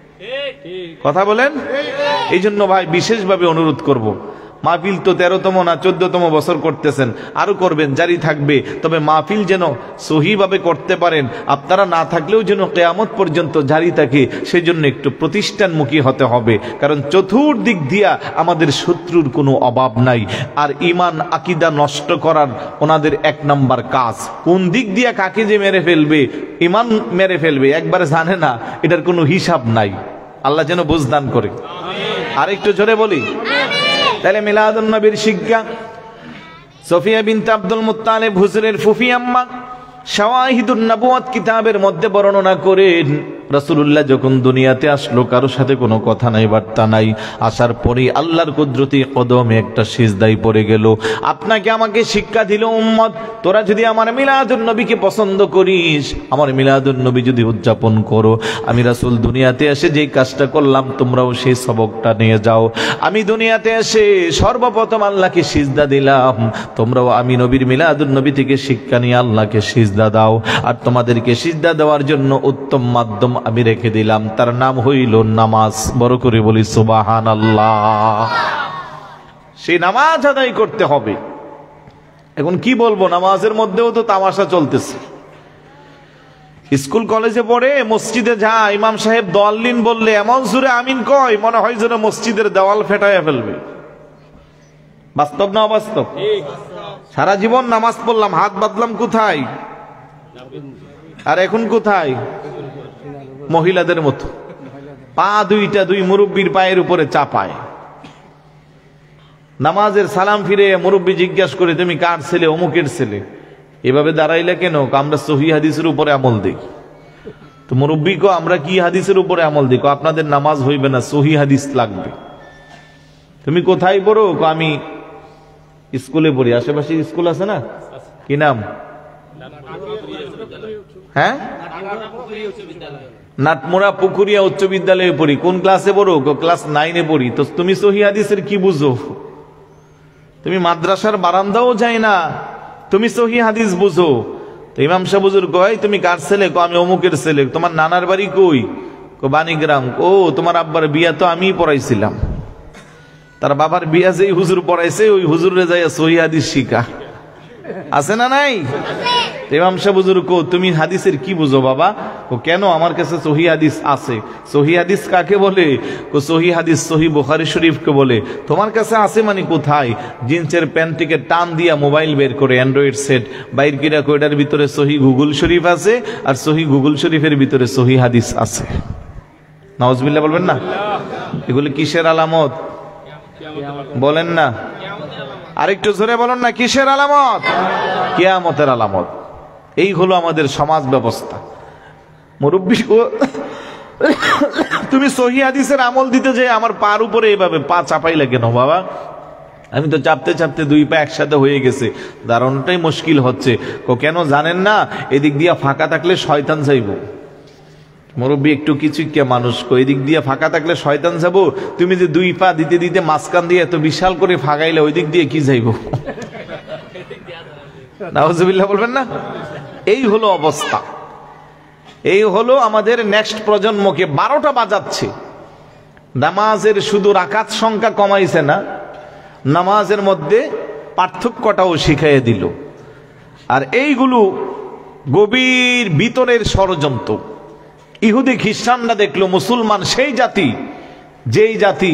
কথা বলেন? এই জন্য ভাই বিশেষভাবে অনুরোধ করব, মাহফিল তো তেরোতম না চোদ্দতম বছর করতেছেন, আরো করবেন, জারি থাকবে। তবে মাহফিল যেন সহিভাবে করতে পারেন, আপনারা না থাকলেও যেন কিয়ামত পর্যন্ত জারি থাকে, সেই জন্য একটু প্রতিষ্ঠানমুখী হতে হবে। কারণ চতুর্দিক দিয়া আমাদের শত্রুর কোনো অভাব নাই। আর ইমান আকীদা নষ্ট করার ওনাদের এক নাম্বার কাজ। কোন দিক দিয়া কাকে যে মেরে ফেলবে, ইমান মেরে ফেলবে একবারে জানে না, এটার কোনো হিসাব নাই। আল্লাহ যেন বুঝদান করে। আর একটু জোরে বলি, তাহলে মিলাদুন নবীর শিক্ষা, সফিয়া বিনতে আব্দুল মুত্তালিব হুজুরের ফুফি আম্মা শাওয়াহিদুন নবুওয়াত কিতাবের মধ্যে বর্ণনা করেন, রাসূলুল্লাহ যখন দুনিয়াতে আসলো কারোর সাথে কোনো কথা নাই, বার্তা নাই, আসার পরে আল্লাহর কুদরতি কদমে একটা সিজদায় পড়ে গেল। আপনাকে আমাকে শিক্ষা দিল, উম্মত তোরা যদি আমার মিলাদুন নবীকে পছন্দ করিস, আমার মিলাদুন নবী যদি উদযাপন করো, আমি রাসূল দুনিয়াতে এসে যেই কাজটা করলাম তোমরাও সেই সবকটা নিয়ে যাও। আমি দুনিয়াতে এসে সর্বপ্রথম আল্লাহকে সিজদা দিলাম, তোমরাও আমি নবীর মিলাদুন নবী থেকে শিক্ষা নিয়ে আল্লাহকে সিজদা দাও। আর তোমাদেরকে সিজদা দেওয়ার জন্য উত্তম মাধ্যম আমি রেখে দিলাম, তার নাম হইল নামাজ। বড় করে বলি সুবহানাল্লাহ। সেই নামাজ আদায় করতে হবে। এখন কি বলবো, নামাজের মধ্যেও তো তামাশা চলতেছে। স্কুল কলেজে পড়ে, মসজিদে যা, ইমাম সাহেব দোয়াল্লিন বললে এমন জোরে আমিন কয় মনে হয় যেন মসজিদের দেওয়াল ফেটাইয়া ফেলবে। বাস্তব না অবাস্তব? সারা জীবন নামাজ পড়লাম, হাত বাঁধলাম কোথায়? আর এখন কোথায়? মহিলাদের মতো পা দুইটা দুই মুরব্বীর পায়ের উপরে চাপায়। নামাজের সালাম ফিরে মুরব্বী জিজ্ঞাসা করে তুমি কার ছেলে? অমুকের ছেলে। এভাবে দাঁড়াইলে কেন? আমরা সহিহ হাদিসের উপরে আমল দিই। তো মুরব্বী কো আমরা কি হাদিসের উপরে আমল দিই? আপনাদের নামাজ হইবে না, সহিহ হাদিস লাগবে। তুমি কোথায় পড়ো? আমি স্কুলে পড়ি। আশেপাশে স্কুল আছে না? কি নাম? হ্যাঁ, নাটমোড়া পুকুরিয়া উচ্চ বিদ্যালয়ে পড়ি। কোন ক্লাসে পড়ো? ক্লাস নাইনে পড়ি। তো তুমি সহিহ হাদিসের কি বুঝো? তুমি মাদ্রাসার বারান্দাও যায় না, তুমি সহিহ হাদিস বুঝো। তো ইমাম সাহেব হুজুর কয় তুমি কার ছেলে? আমি অমুকের ছেলে। তোমার নানার বাড়ি কই? বাণীগ্রাম। ও তোমার আব্বার বিয়া তো আমিই পড়াইছিলাম। তার বাবার বিয়া যেই হুজুর পড়াইছে ওই হুজুরে যাইয়া সহিহ হাদিস শিখা। আছে না নাই? ইমাম সাহেব হুজুর কো তুমি হাদিসের কি বুঝো বাবা? ও কেন? আমার কাছে সহিহ হাদিস আছে। সহিহ হাদিস কাকে বলে? কো সহিহ হাদিস সহিহ বুখারী শরীফকে বলে। তোমার কাছে আছে মানে কোথায়? জিন্সের প্যান্টটিকে টান দিয়া মোবাইল বের করে অ্যান্ড্রয়েড সেট বাইর কিরা কয়টার ভিতরে সহিহ গুগল শরীফ আছে, আর সহিহ গুগল শরীফের ভিতরে সহিহ হাদিস আছে। নাউজুবিল্লাহ বলবেন না? এগুলো কিসের আলামত বলেন না? আরেকটু জোরে বলেন না, কিসের আলামত? কিয়ামতের আলামত। এই হলো আমাদের সমাজ ব্যবস্থা। মুরব্বী তুমি সহিহ হাদিসের আমল দিতে যে আমার পার উপরে এইভাবে পা চাপাইলে কেন বাবা? আমি তো চাপতে চাপতে দুই পা একসাথে হয়ে গেছে, দাঁড়ানোটাই মুশকিল হচ্ছে। কেন জানেন না? এদিক দিয়া ফাঁকা থাকলে শয়তান যাইব। মুরব্বী একটু কিছু কে মানুষ কো এদিক দিয়ে ফাঁকা থাকলে শয়তান যাবো, তুমি যে দুই পা দিতে দিতে মাঝখান দিয়ে এত বিশাল করে ফাঁকাইলে ওই দিক দিয়ে কি যাইব? নাউজুবিল্লাহ বলবেন না? এই হলো অবস্থা, এই হলো আমাদের নেক্সট প্রজন্মকে বারোটা বাজাচ্ছে। নামাজের শুধু রাকাত সংখ্যা কমাইছে না, নামাজের মধ্যে পার্থক্যটাও শিখাইয়ে দিল। আর এইগুলো গভীর ভিতরের ষড়যন্ত্র। ইহুদি খ্রিস্টানরা দেখলো মুসলমান সেই জাতি, যেই জাতি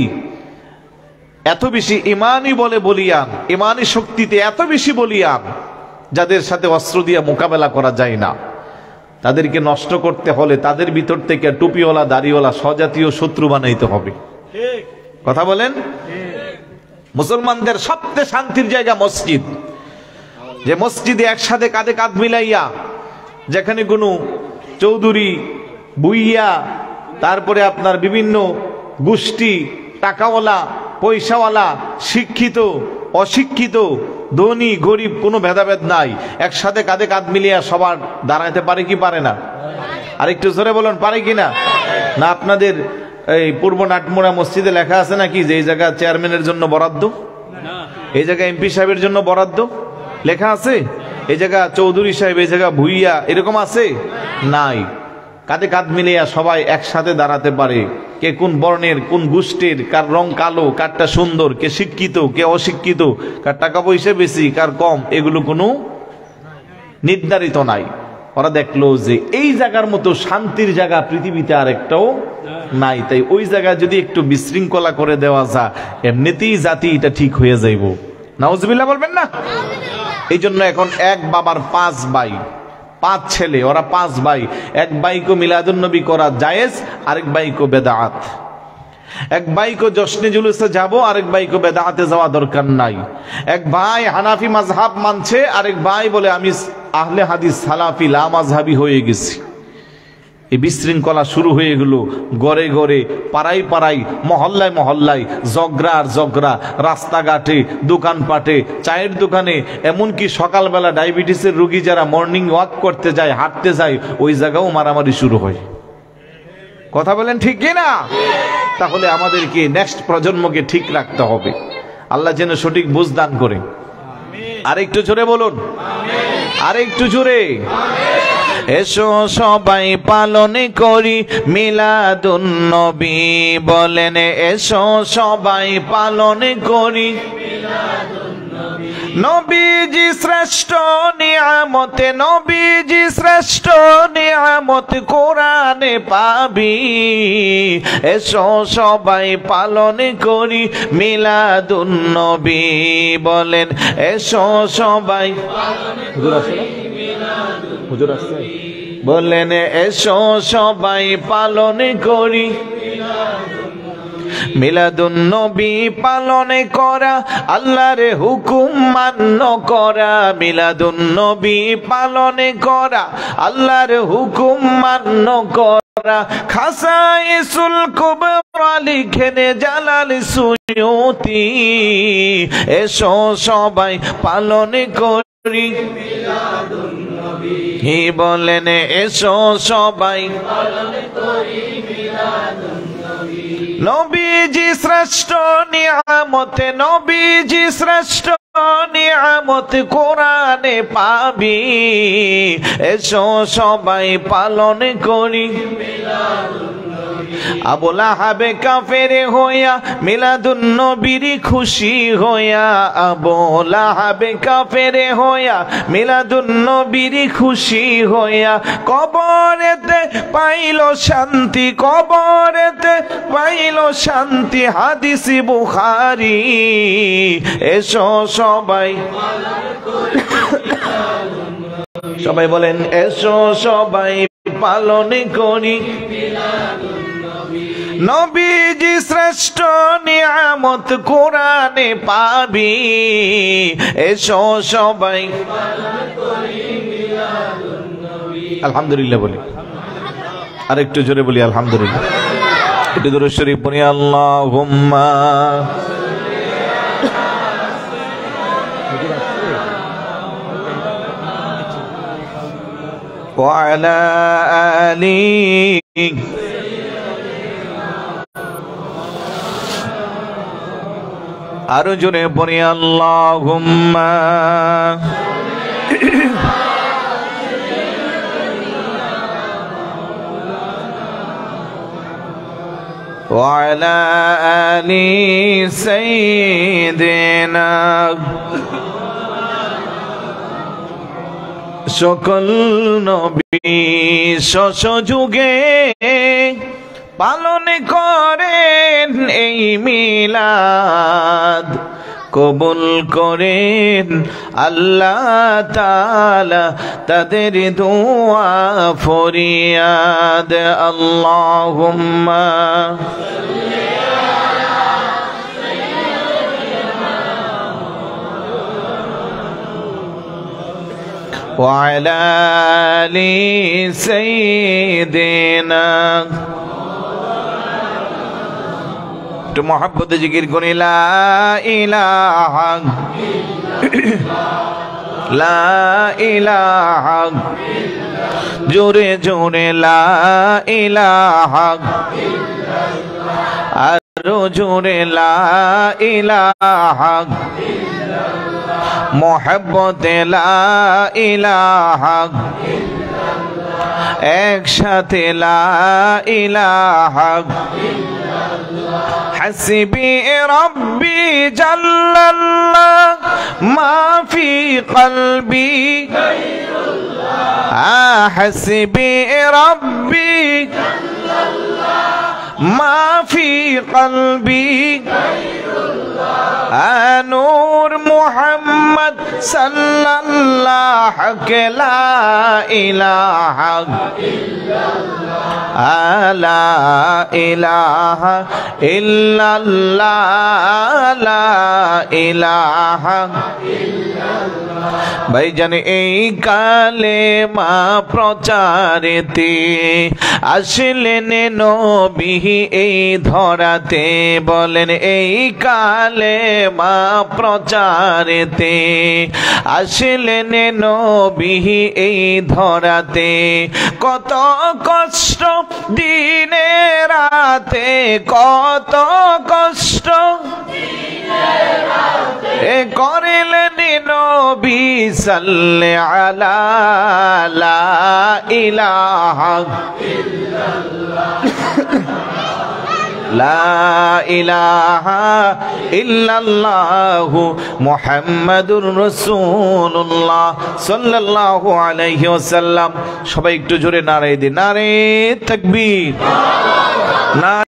এত বেশি ইমানই বলে বলিয়ান, ইমানি শক্তিতে এত বেশি বলিয়ান, যাদের সাথে অস্ত্র দিয়ে মোকাবেলা করা যায় না। তাদেরকে নষ্ট করতে হলে তাদের ভিতর থেকে টুপিওয়ালা দাড়িওয়ালা স্বজাতীয় শত্রু বানাইতে হবে। কথা বলেন? মুসলমানদের সবচেয়ে শান্তির জায়গা মসজিদ। যে মসজিদে একসাথে কাঁধে কাঁধ মিলাইয়া, যেখানে কোনো চৌধুরী, বুইয়া, তারপরে আপনার বিভিন্ন গোষ্ঠী, টাকাওয়ালা, পয়সাওয়ালা, শিক্ষিত, অশিক্ষিত, ধনী, গরিব, কোনো ভেদাভেদ নাই, একসাথে কাঁধে কাঁধ মিলিয়া সবার দাঁড়াইতে পারে কি পারে না? আরেকটু জোরে বলুন, পারে কি না? না আপনাদের এই পূর্ব নাটমোড়া মসজিদে লেখা আছে নাকি যে এই জায়গা চেয়ারম্যানের জন্য বরাদ্দ, এই জায়গা এমপি সাহেবের জন্য বরাদ্দ লেখা আছে? এই জায়গা চৌধুরী সাহেব, এই জায়গা ভুইয়া, এরকম আছে? নাই। কাঁধে কাঁধ মিলিয়া সবাই একসাথে দাঁড়াতে পারে। কে কোন বর্ণের, কোন গোষ্ঠীর, কার রং কালো, কারটা সুন্দর, কে শিক্ষিত, কে অশিক্ষিত, কার টাকা পয়সা বেশি, কার কম, এগুলো কোনো নির্ধারিত নাই। ওরা দেখলো যে এই জায়গার মতো শান্তির জায়গা পৃথিবীতে আর একটাও নাই। তাই ওই জায়গা যদি একটু বিশৃঙ্খলা করে দেওয়া যায়, এমনিতেই জাতি এটা ঠিক হয়ে যাইব। নাউজুবিল্লাহ বলবেন না? এই জন্য এখন এক বাবার পাঁচ ভাই, পাঁচ ছেলে, ওরা পাঁচ ভাই। এক ভাইকে মিলাদুন নবী করা জায়েজ, আরেক ভাইকে বেদাত। এক ভাইকে জশ্নে জুলুসে যাব, আরেক ভাইকে বেদাতে যাওয়া দরকার নাই। এক ভাই হানাফি মাযহাব মানছে, আরেক ভাই বলে আমি আহলে হাদিস সালাফি লা মাযহাবি হয়ে গেছি। এই বিশৃঙ্খলা শুরু হয়ে গেল গড়ে গড়ে, পাড়ায় পাড়ায়, মহল্লায় মহল্লায়, জগরা আর জগরা, রাস্তাঘাটে, দোকানপাটে, চায়ের দোকানে, এমনকি সকালবেলা ডায়াবেটিসের রোগী যারা মর্নিং ওয়াক করতে যায়, হাঁটতে যায়, ওই জায়গাও মারামারি শুরু হয়। কথা বলেন ঠিক কি না? তাহলে আমাদেরকে নেক্সট প্রজন্মকে ঠিক রাখতে হবে। আল্লাহ যেন সঠিক বুঝ দান করে। আরেকটু জোরে বলুন, আরেকটু জোরে। এসো সবাই পালন করি মিলাদুন নবী, বলেন এসো সবাই পালন করি নবীজি শ্রেষ্ঠ নিয়ামতে, নবীজি শ্রেষ্ঠ নিয়ামত কোরআনে পাবি। এসো সবাই পালন করি মিলাদুন নবী, বলেন এসো সবাই বলেন এসো সবাই পালন করি মিলাদুন নবী। পালন করা আল্লাহর হুকুম মান্য করা, মিলাদুন নবী পালন করা আল্লাহর হুকুম মান্য করা। খাসাইসুল কুবরা লিখেন জালাল সুয়ুতি, এসো সবাই পালন করি মিলাদুন নবী, বলেন এসো সবাই পালন করি মিলাদুন নবী। নবীজি শ্রেষ্ঠ নিয়ামত, নবীজি শ্রেষ্ঠ নিয়ামত কোরআনে পাবি। এসো সবাই পালন করি মিলাদুন নবী। আবু লাহাব কাফের হইয়া মিলাদুন নবীর খুশি হইয়া, আবু লাহাব কাফের হইয়া মিলাদুন নবীর খুশি হইয়া, কবরেতে পাইল শান্তি, কবরেতে পাইল শান্তি, হাদিস বুখারী। এসো সবাই সবাই বলেন এসো সবাই পালন করি নবীজি শ্রেষ্ঠ নিয়ামত কোরআনে পাবি। এসো সবাই আলহামদুলিল্লাহ বলি, আর একটু জোরে বলি আলহামদুলিল্লাহ। একটু দরুদ শরীফ পড়ি। আল্লাহুম্মা ওয়া আলা আলি আরো জোরে পড়ি। আল্লাহুম্মা وعلى آل سيدنا সকল নবী শশ যুগে পালন করেন এই মিলাদ, কবুল করেন আল্লাহ তাআলা তাদের দোয়া ফরিয়াদ। আল্লাহুম্মা وعلى آل سيدنا تو محبت ذکر کری لا الہ لا الہ جوڑے جوڑے لا الہ ارو جوڑے لا الہ محبت لا الہ ایک ساتھ لا الہ حسبی ربی جل اللہ ما فی قلبی حسبی ربی ما فی قلبی نور محمد صلی اللہ کے لا الہ لا الہ الا اللہ لا الہ ভাইজান এই কালেমা প্রচারেতে আসলেন নবী এই ধরাতে, বলেন এই কালেমা প্রচারেতে আসলেন নবী এই ধরাতে, কত কষ্ট দিনে রাতে, কত কষ্ট এ করিলেন নবী সাল্লে আলা লা ইলাহা ইল্লাল্লাহ লা ইলাহা ইল্লাল্লাহু মুহাম্মাদুর রাসূলুল্লাহ সাল্লাল্লাহু আলাইহি ওয়াসাল্লাম। সবাই একটু জোরে নারে দিন, নারে তাকবীর।